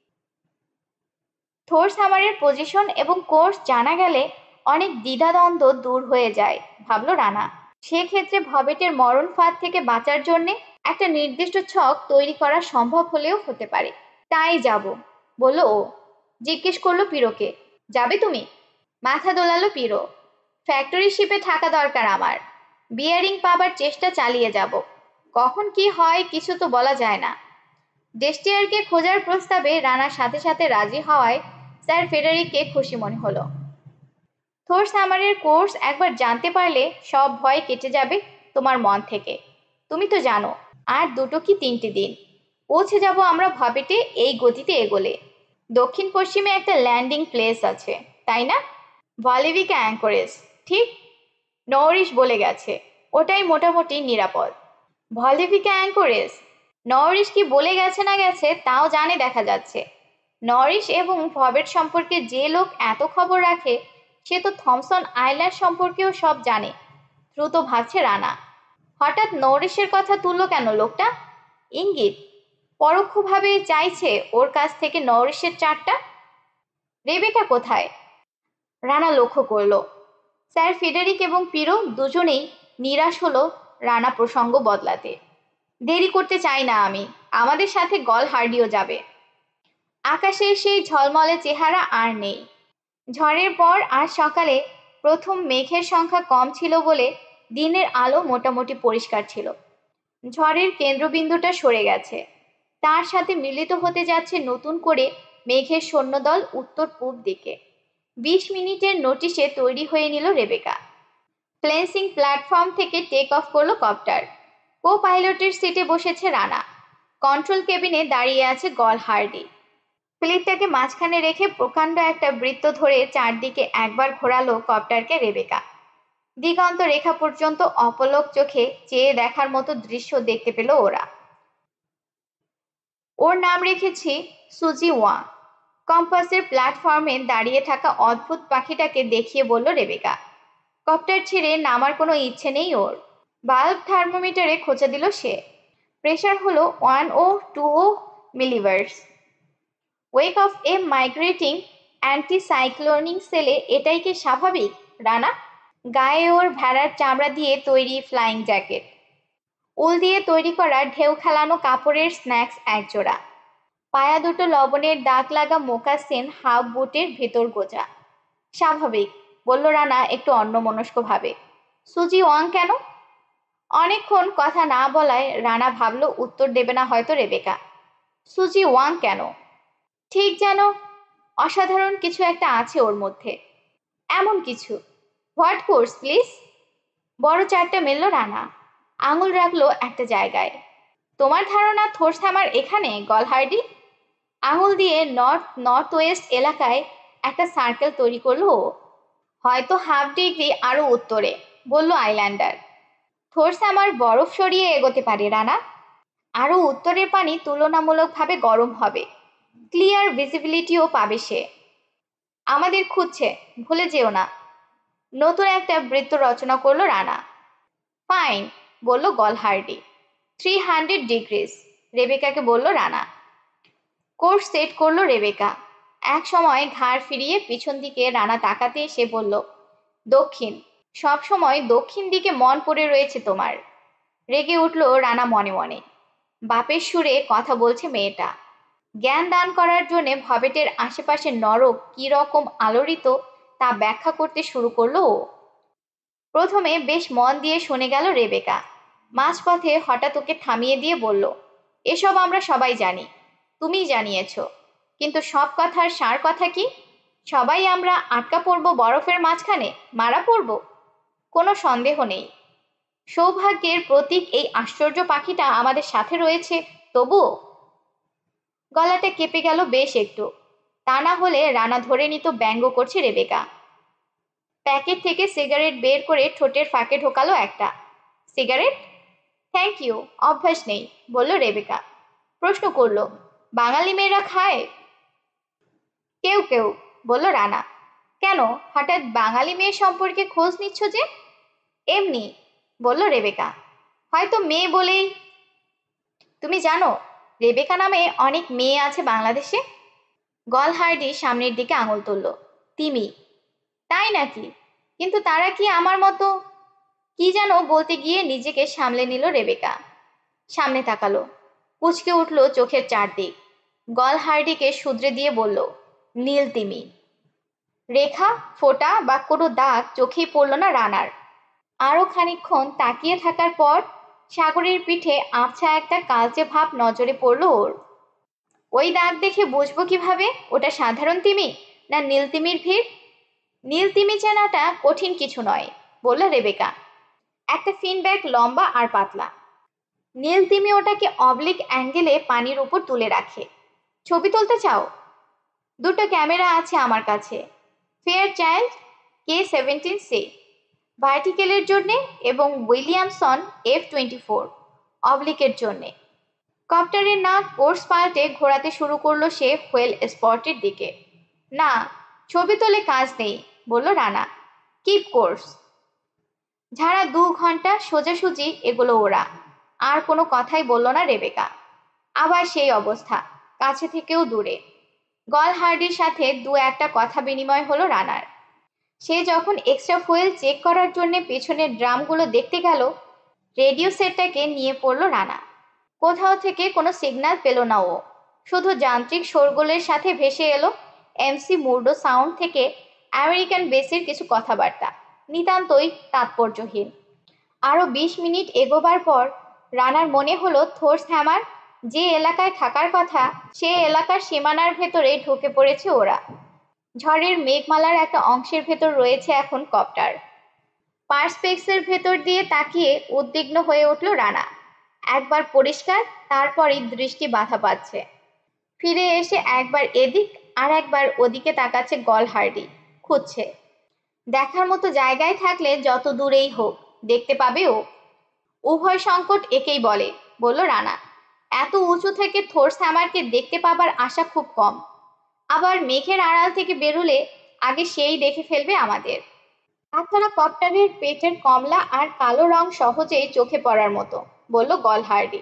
থোর সামারের পজিশন এবং কোর্স জানা গেলে অনেক দ্বিধাদ্বন্দ্ব দূর হয়ে যায়, ভাবল রানা। সেক্ষেত্রে ভবেটের মরণ ফাঁদ থেকে বাঁচার জন্যে একটা নির্দিষ্ট ছক তৈরি করা সম্ভব হলেও হতে পারে। তাই যাব, বলল ও। জিজ্ঞেস করলো পিরোকে, যাবে তুমি? মাথা দোলালো পিরো। ফ্যাক্টরি শিপে থাকা দরকার আমার। বিয়ারিং পাবার চেষ্টা চালিয়ে যাব। কখন কি হয় কিছু তো বলা যায় না। ডেস্টিয়ারকে খোঁজার প্রস্তাবে রানার সাথে সাথে রাজি হওয়ায় স্যার ফেডারিককে খুশি মনে হলো। থোর সামারের কোর্স একবার জানতে পারলে সব ভয় কেটে যাবে তোমার মন থেকে। তুমি তো জানো, আর 2 কি 3টে দিন পৌঁছে যাব আমরা ভবেটে এই গতিতে এগোলে। দক্ষিণ পশ্চিমে একটা ল্যান্ডিং প্লেস আছে, তাই না? ভলিভিকা অ্যাঙ্করেজ, ঠিক। নওরিশ বলে গেছে ওটাই মোটামুটি নিরাপদ। ভলিভিকা অ্যাঙ্করেজ? নওরিশ কি বলে গেছে না গেছে তাও জানে দেখা যাচ্ছে। নরিশ এবং ভবেট সম্পর্কে যে লোক এত খবর রাখে সে তো থমসন আইল্যান্ড সম্পর্কেও সব জানে, দ্রুত ভাবছে রানা। হঠাৎ নরিশের কথা তুললো কেন লোকটা? ইঙ্গিত পরোক্ষভাবে চাইছে ওর কাছ থেকে নরিশের চারটা। রেবেকা কোথায়? রানা লক্ষ্য করল স্যার ফেডারিক এবং পিরো দুজনেই নিরাশ হলো রানা প্রসঙ্গ বদলাতে। দেরি করতে চাই না আমি, আমাদের সাথে গল হার্ডিও যাবে। আকাশের সেই ঝলমলে চেহারা আর নেই। ঝড়ের পর আজ সকালে প্রথম মেঘের সংখ্যা কম ছিল বলে দিনের আলো মোটামুটি পরিষ্কার ছিল। ঝড়ের কেন্দ্রবিন্দুটা সরে গেছে, তার সাথে মিলিত হতে যাচ্ছে নতুন করে মেঘের সৈন্যদল উত্তর পূব দিকে। 20 মিনিটের নোটিশে তৈরি হয়ে নিল রেবেকা। প্লেন্সিং প্ল্যাটফর্ম থেকে টেক অফ করলো কপ্টার। কো পাইলটের সিটে বসেছে রানা। কন্ট্রোল কেবিনে দাঁড়িয়ে আছে গল হার্ডি। ফ্লিপটাকে মাঝখানে রেখে প্রকাণ্ড একটা বৃত্ত ধরে চারদিকে একবার ঘোরালো কপ্টারকে রেবেকা। দিগন্ত রেখা পর্যন্ত অপলক চোখে চেয়ে দেখার মতো দৃশ্য দেখতে পেল ওরা। ওর নাম রেখেছি সুজি ওয়াং। কম্পাসের প্ল্যাটফর্মে দাঁড়িয়ে থাকা অদ্ভুত পাখিটাকে দেখিয়ে বলল রেবেকা। কপ্টার ছেড়ে নামার কোনো ইচ্ছে নেই ওর। বাল্ব থার্মোমিটারে খোঁচা দিল সে। প্রেশার হলো 1020 মিলিভার্স। ওয়েক অফ এ মাইগ্রেটিং অ্যান্টিসাইক্লোনিক সেলে এটাই কি স্বাভাবিক রানা? গায়ে ওর ভেড়ার চামড়া দিয়ে তৈরি ফ্লাইং জ্যাকেট, উল দিয়ে তৈরি করা ঢেউ খেলানো কাপড়ের স্ন্যাক্স একজোড়া, পায়া দুটো লবণের দাগ লাগা মোকাসিন হাফ বুটের ভেতর গোজা। স্বাভাবিক, বলল রানা একটু অন্যমনস্ক ভাবে। সুজি ওয়াং কেন? অনেকক্ষণ কথা না বলায় রানা ভাবল উত্তর দেবে না হয়তো রেবেকা। সুজি ওয়াং কেন? ঠিক যেন অসাধারণ কিছু একটা আছে ওর মধ্যে। এমন কিছু? What course please? বড় চারটা মেলল রানা, আঙুল রাখলো একটা জায়গায়। তোমার ধারণা থোর সামার এখানে গলহার্ডি? আঙুল দিয়ে নর্থ ওয়েস্ট এলাকায় একটা সার্কেল তৈরি করলো ও। হয়তো হাফ ডিগ্রি আরো উত্তরে, বলল আইল্যান্ডার। থোর সামার বরফ সরিয়ে এগোতে পারে রানা। আরো উত্তরের পানি তুলনামূলকভাবে গরম হবে, ক্লিয়ার ভিজিবিলিটিও পাবে সে। আমাদের খুঁজছে, ভুলে যেও না। নতুন একটা বৃত্ত রচনা করলো রানা। ফাইন, বলল গলহার্ডি। 300 ডিগ্রিজ, রেবেকাকে বলল রানা। কোর্স সেট করলো রেবেকা। এক সময় ঘাড় ফিরিয়ে পিছন দিকে রানা তাকাতে এসে বলল, দক্ষিণ। সব সময় দক্ষিণ দিকে মন পড়ে রয়েছে তোমার। রেগে উঠল রানা মনে মনে। বাপের সুরে কথা বলছে মেয়েটা। জ্ঞান দান করার জন্য ভবেটের আশেপাশে নরক কি রকম আলোড়িত তা ব্যাখ্যা করতে শুরু করলো ও। প্রথমে বেশ মন দিয়ে শুনে গেল রেবেকা। মাঝপথে হঠাৎ ওকে থামিয়ে দিয়ে বলল, এসব আমরা সবাই জানি, তুমিই জানিয়েছ, কিন্তু সব কথার সার কথা কি? সবাই আমরা আটকা পড়ব বরফের মাঝখানে, মারা পড়ব? কোনো সন্দেহ নেই, সৌভাগ্যের প্রতীক এই আশ্চর্য পাখিটা আমাদের সাথে রয়েছে, তবুও। গলাটা কেঁপে গেল বেশ একটু। তা না হলে রানা ধরে নিত ব্যঙ্গ করছে রেবেকা। প্যাকেট থেকে সিগারেট বের করে ঠোঁটের ফাঁকে ঢোকালো একটা। সিগারেট? থ্যাংক ইউ, অভ্যাস নেই, বলল রেবেকা। প্রশ্ন করল, বাঙালি মেয়েরা খায়? কেউ কেউ, বলল রানা। কেন হঠাৎ বাঙালি মেয়ে সম্পর্কে খোঁজ নিচ্ছ যে? এমনি, বলল রেবেকা। হয়তো মেয়ে বলেই। তুমি জানো রেবেকা নামে অনেক মেয়ে আছে বাংলাদেশে? গলহার্ডি সামনের দিকে আঙুল তুলল। তিমি। তাই নাকি? কিন্তু তারা কি আমার মতো? কি যেন বলতে গিয়ে নিজেকে সামলে নিল রেবেকা। সামনে তাকালো। কুঁচকে উঠল চোখের চারদিক। গলহার্ডিকে শুধরে দিয়ে বলল, নীল তিমি। রেখা, ফোঁটা বা কোনো দাগ চোখেই পড়ল না রানার। আরো খানিকক্ষণ তাকিয়ে থাকার পর সাগরের পিঠে আবছা একটা কালচে ভাব নজরে পড়ল ওর। ওই দাগ দেখে বুঝবো কিভাবে ওটা সাধারণ তিমি না নীল তিমির ভিড়? নীল তিমি চেনাটা কঠিন কিছু নয়, বলল রেবেকা। একটা ফিনব্যাক লম্বা আর পাতলা। নীল তিমি ওটাকে অবলিক অ্যাঙ্গেলে পানির উপর তুলে রাখে। ছবি তুলতে চাও? দুটো ক্যামেরা আছে আমার কাছে, ফেয়ার চাইল্ড K17C ভার্টিক্যালের জন্যে এবং উইলিয়ামসন F24 অবলিকের জন্যে। কপ্টারের নাক কোর্স পাল্টে ঘোরাতে শুরু করলো সে হোয়েল স্পটের দিকে। না, ছবি তোলে কাজ নেই, বলল রানা। Keep course. ঝাড়া 2 ঘন্টা সোজাসুজি এগুলো ওরা। আর কোনো কথাই বলল না রেবেকা। আবার সেই অবস্থা, কাছে থেকেও দূরে। গলহার্ডির সাথে দু একটা কথা বিনিময় হলো রানার। সে যখন এক্সট্রা ফুয়েল চেক করার জন্য পেছনের ড্রামগুলো দেখতে গেল, রেডিও সেটটাকে নিয়ে পড়ল রানা। কোথাও থেকে কোনো সিগন্যাল পেল না ও। শুধু যান্ত্রিক শোরগোলের সাথে ভেসে এলো MC মুর্ডো সাউন্ড থেকে আমেরিকান বেসের কিছু কথাবার্তা, নিতান্তই তাৎপর্যহীন। আরো 20 মিনিট এগোবার পর রানার মনে হলো থোর্স হ্যামার যে এলাকায় থাকার কথা সে এলাকার সীমানার ভেতরে ঢুকে পড়েছে ওরা। ঝড়ের মেঘমালার একটা অংশের ভেতর রয়েছে এখন কপ্টার। পার্সপেক্সের ভেতর দিয়ে তাকিয়ে উদ্বিগ্ন হয়ে উঠল রানা। একবার পরিষ্কার, তারপরই দৃষ্টি বাধা পাচ্ছে। ফিরে এসে একবার এদিক আর একবার ওদিকে তাকাচ্ছে গলহার্ডি। খুঁজছে। দেখার মতো জায়গায় থাকলে যত দূরেই হোক দেখতে পাবে ও। উভয় সংকট একেই বলে, বলল রানা। এত উঁচু থেকে থোর্স হ্যামারকে দেখতে পাবার আশা খুব কম। আবার মেঘের আড়াল থেকে বেরুলে আগে সেই দেখে ফেলবে আমাদের। তাছাড়া কপ্টারের পেটের কমলা আর কালো রং সহজেই চোখে পড়ার মতো, বলল গলহার্ডি।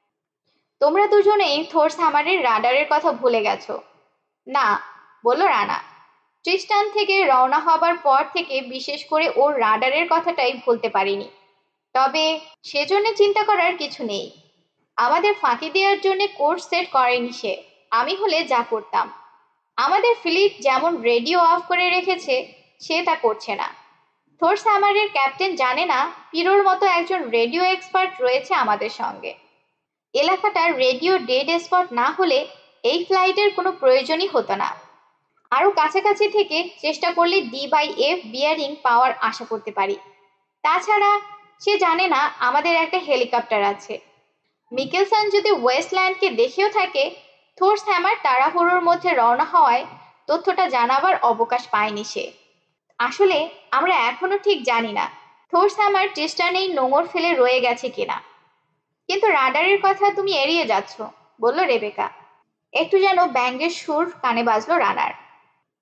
তোমরা দুজনেই থোর্স হ্যামারের রাডারের কথা ভুলে গেছো। না, বলল রানা। ট্রিস্টান থেকে রওনা হবার পর থেকে বিশেষ করে ওর রাডারের কথাটাই ভুলতে পারিনি। তবে সেজন্য চিন্তা করার কিছু নেই। আমাদের ফাঁকি দেওয়ার জন্য কোর্স সেট করেনি সে। আমি হলে যা করতাম। আমাদের ফ্লিট যেমন রেডিও অফ করে রেখেছে সে তা করছে না। থোর্স হ্যামারের ক্যাপ্টেন জানে না পিরোর মতো একজন রেডিও এক্সপার্ট রয়েছে আমাদের সঙ্গে। এলাকাটার রেডিও ডেড স্পট না হলে এই ফ্লাইটের কোনো প্রয়োজনই হতো না। আরও কাছাকাছি থেকে চেষ্টা করলে D/F বিয়ারিং পাওয়ার আশা করতে পারি। তাছাড়া সে জানে না আমাদের একটা হেলিকপ্টার আছে। মিকেলসন যদি ওয়েস্টল্যান্ডকে দেখেও থাকে, থোর্স হ্যামার তাড়াহুড়োর মধ্যে রওনা হওয়ায় তথ্যটা জানাবার অবকাশ পায়নি সে। আসলে আমরা এখনো ঠিক জানি না থোর্স হ্যামার ট্রিস্টানেই নোঙর ফেলে রয়ে গেছে কিনা। কিন্তু রাডারের কথা তুমি এড়িয়ে যাচ্ছ, বলল রেবেকা। একটু যেন ব্যঙ্গের সুর কানে বাজলো রানার।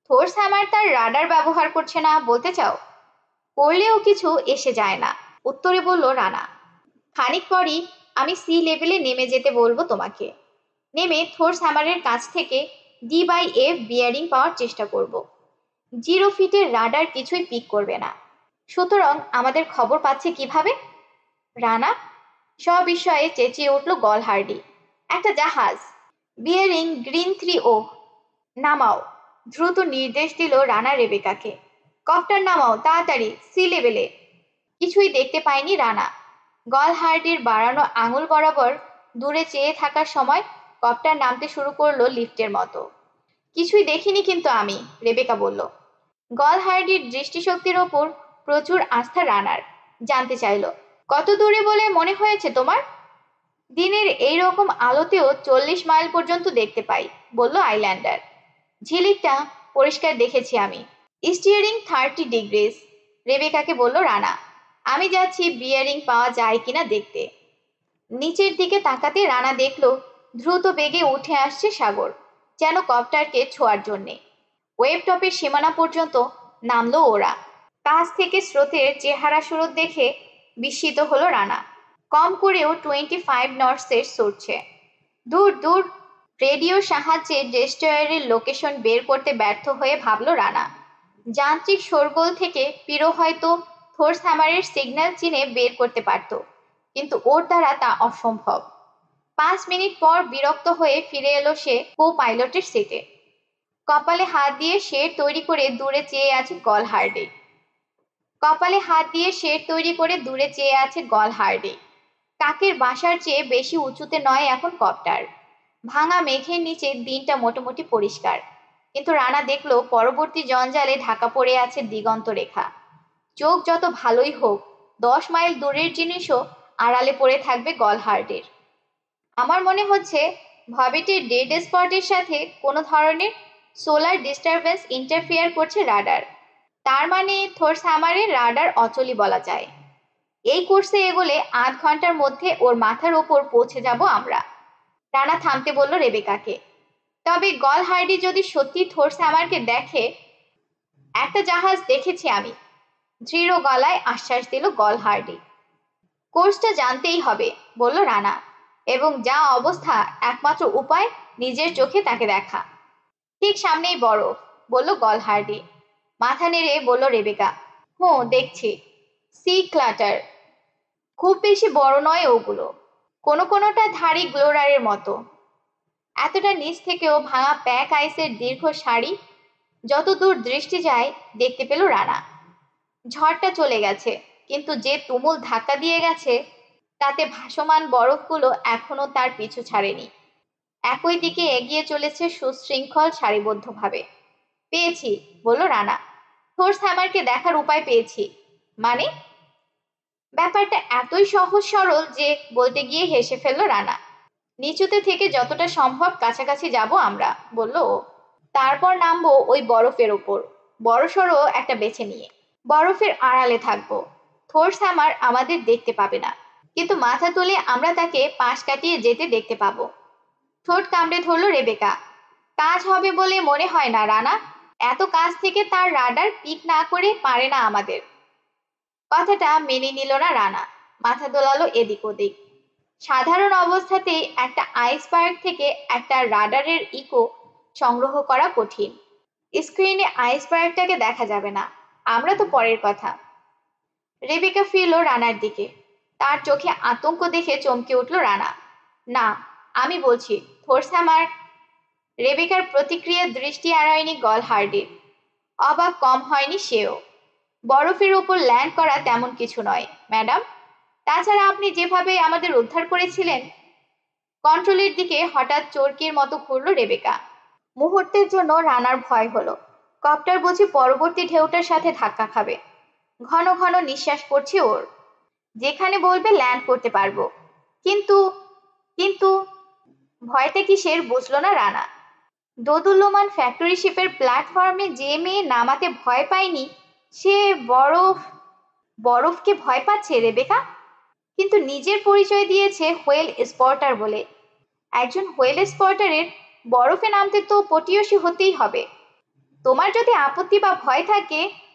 থোর্স হ্যামার তার রাডার ব্যবহার করছে না বলতে চাও? করলেও কিছু এসে যায় না, উত্তরে বলল রানা। খানিক পরই আমি সি লেভেলে নেমে যেতে বলবো তোমাকে। নেমে থোর্স হ্যামারের কাছ থেকে D/F বিয়ারিং পাওয়ার চেষ্টা করব। 0 ফিটের রাডার কিছুই পিক করবে না। সুতরাং আমাদের খবর পাচ্ছে কিভাবে? রানা সবিস্ময়ে চেঁচিয়ে উঠল গলহার্ডি। একটা জাহাজ, বিয়ারিং গ্রিন 3 ও। নামাও, দ্রুত নির্দেশ দিল রানা রেবেকাকে। কপ্টার নামাও তাড়াতাড়ি, সি লেভেলে। কিছুই দেখতে পায়নি রানা। গলহার্ডির বাড়ানো আঙুল বরাবর দূরে চেয়ে থাকার সময় কপ্টার নামতে শুরু করলো লিফটের মতো। কিছুই দেখিনি কিন্তু আমি, রেবেকা বলল। গলহার্ডির দৃষ্টিশক্তির ওপর প্রচুর আস্থা রানার। জানতে চাইল, কত দূরে বলে মনে হয়েছে তোমার? দিনের এই রকম আলোতেও 40 মাইল পর্যন্ত দেখতে পাই, বলল আইল্যান্ডার। ঝিলিকটা পরিষ্কার দেখেছি আমি। স্টিয়ারিং 30 ডিগ্রিজ, রেবেকাকে বলল রানা। আমি যাচ্ছি বিয়ারিং পাওয়া যায় কিনা দেখতে। নিচের দিকে তাকাতে রানা দেখল দ্রুত বেগে উঠে আসছে সাগর, যেন কপ্টারকে ছোঁয়ার জন্যে। ওয়েব টপের সীমানা পর্যন্ত নামলো ওরা। কাছ থেকে স্রোতের চেহারা সুরত দেখে বিস্মিত হলো রানা। কম করেও 25 নটসের সরছে। দূর দূর। রেডিওর সাহায্যে ডেস্ট্রয়ারের লোকেশন বের করতে ব্যর্থ হয়ে ভাবল রানা। যান্ত্রিক শোরগোল থেকে পিরো হয়তো থোর্স হ্যামারের সিগন্যাল চিনে বের করতে পারত, কিন্তু ওর দ্বারা তা অসম্ভব। 5 মিনিট পর বিরক্ত হয়ে ফিরে এলো সে কো পাইলটের সিটে। কপালে হাত দিয়ে শেড তৈরি করে দূরে চেয়ে আছে গলহার্ডি। কাকের বাসার চেয়ে বেশি উঁচুতে নয় এখন কপ্টার। ভাঙা মেঘের নিচে দিনটা মোটামুটি পরিষ্কার, কিন্তু রানা দেখল পরবর্তী জঞ্জালে ঢাকা পড়ে আছে দিগন্ত রেখা। চোখ যত ভালোই হোক, 10 মাইল দূরের জিনিসও আড়ালে পড়ে থাকবে গলহার্ডের। আমার মনে হচ্ছে ভবিটের ডেড স্পটের সাথে কোনো ধরনের সোলার ডিস্টারবেন্স ইন্টারফেয়ার করছে রাডার। তার মানে থোর্স হ্যামারের রাডার অচলই বলা যায়। এই কোর্সে এগোলে 8 ঘন্টার মধ্যে ওর মাথার ওপর পৌঁছে যাব আমরা। রানা থামতে বলল রেবেকাকে। তবে গলহার্ডি যদি সত্যি থোর্স হ্যামারকে দেখে। একটা জাহাজ দেখেছি আমি, দৃঢ় গলায় আশ্বাস দিল গলহার্ডি। কোর্সটা জানতেই হবে, বলল রানা, এবং যা অবস্থা একমাত্র উপায় নিজের চোখে তাকে দেখা। ঠিক সামনেই বরফ, বলল গলহার্ডি। মাথা নেড়ে বলল রেবেকা, দেখছি। Sea clutter. খুব বেশি বড় নয় ওগুলো, কোনোটা ধারি গ্লোরারের মতো। এতটা নিচ থেকেও ভাঙা প্যাক আইসের দীর্ঘ সারি যত দূর দৃষ্টি যায় দেখতে পেল রানা। ঝড়টা চলে গেছে, কিন্তু যে তুমুল ধাক্কা দিয়ে গেছে তাতে ভাসমান বরফগুলো এখনো তার পিছু ছাড়েনি। একই দিকে এগিয়ে চলেছে সুশৃঙ্খল সারিবদ্ধভাবে। পেয়েছি, বলল রানা। থোর্স হ্যামারকে দেখার উপায় পেয়েছি। মানে? ব্যাপারটা এতই সহজ সরল যে বলতে গিয়ে হেসে ফেলল রানা। নিচুতে থেকে যতটা সম্ভব কাছাকাছি যাব আমরা, বলল ও। তারপর নামবো ওই বরফের ওপর, বড়সড় একটা বেছে নিয়ে। বরফের আড়ালে থাকবো। থোর্স হ্যামার আমাদের দেখতে পাবে না, কিন্তু মাথা তুলে আমরা তাকে পাশ কাটিয়ে যেতে দেখতে পাবো। ঠোঁট কামড়ে ধরল রেবেকা। কাজ হবে বলে মনে হয় না রানা। এত কাছ থেকে তার রাডার পিক না করে পারে না আমাদের। কথাটা মেনে নিল না রানা, মাথা দোলালো এদিক ওদিক। সাধারণ অবস্থাতেই একটা আইসবার্গ থেকে একটা রাডারের ইকো সংগ্রহ করা কঠিন। স্ক্রিনে আইসবার্গটাকে দেখা যাবে না, আমরা তো পরের কথা। রেবেকা ফিরল রানার দিকে। তার চোখে আতঙ্ক দেখে চমকে উঠল রানা। না, আমি বলছি থোর্স হ্যামার। রেবেকার প্রতিক্রিয়ার দৃষ্টি এড়ায়নি গলহার্ডির। অবাক কম হয়নি সেও। বরফের উপর ল্যান্ড করা তেমন কিছু নয়, ম্যাডাম। তাছাড়া আপনি যেভাবে আমাদের উদ্ধার করেছিলেন। কন্ট্রোলের দিকে হঠাৎ চোরকির মতো ঘুরল রেবেকা। মুহূর্তের জন্য রানার ভয় হলো, কপ্টার বুঝি পরবর্তী ঢেউটার সাথে ধাক্কা খাবে। ঘন ঘন নিঃশ্বাস পড়ছে ওর। যেখানে বলবে ল্যান্ড করতে পারবো। কিন্তু কিন্তু ভয়টা কিসের বুঝল না রানা। দোদুল্যমান ফ্যাক্টরি শিপের প্ল্যাটফর্মে যে মেয়ে নামাতে ভয় পায়নি, সে বরফকে ভয় পাচ্ছে রেবেকা। কিন্তু নিজের পরিচয় দিয়েছে হোয়েল স্পটার বলে। একজন হোয়েল স্পটারের বরফে নামতে তো পটিয়সী হতেই হবে। তোমার যদি আপত্তি বা ভয় থাকে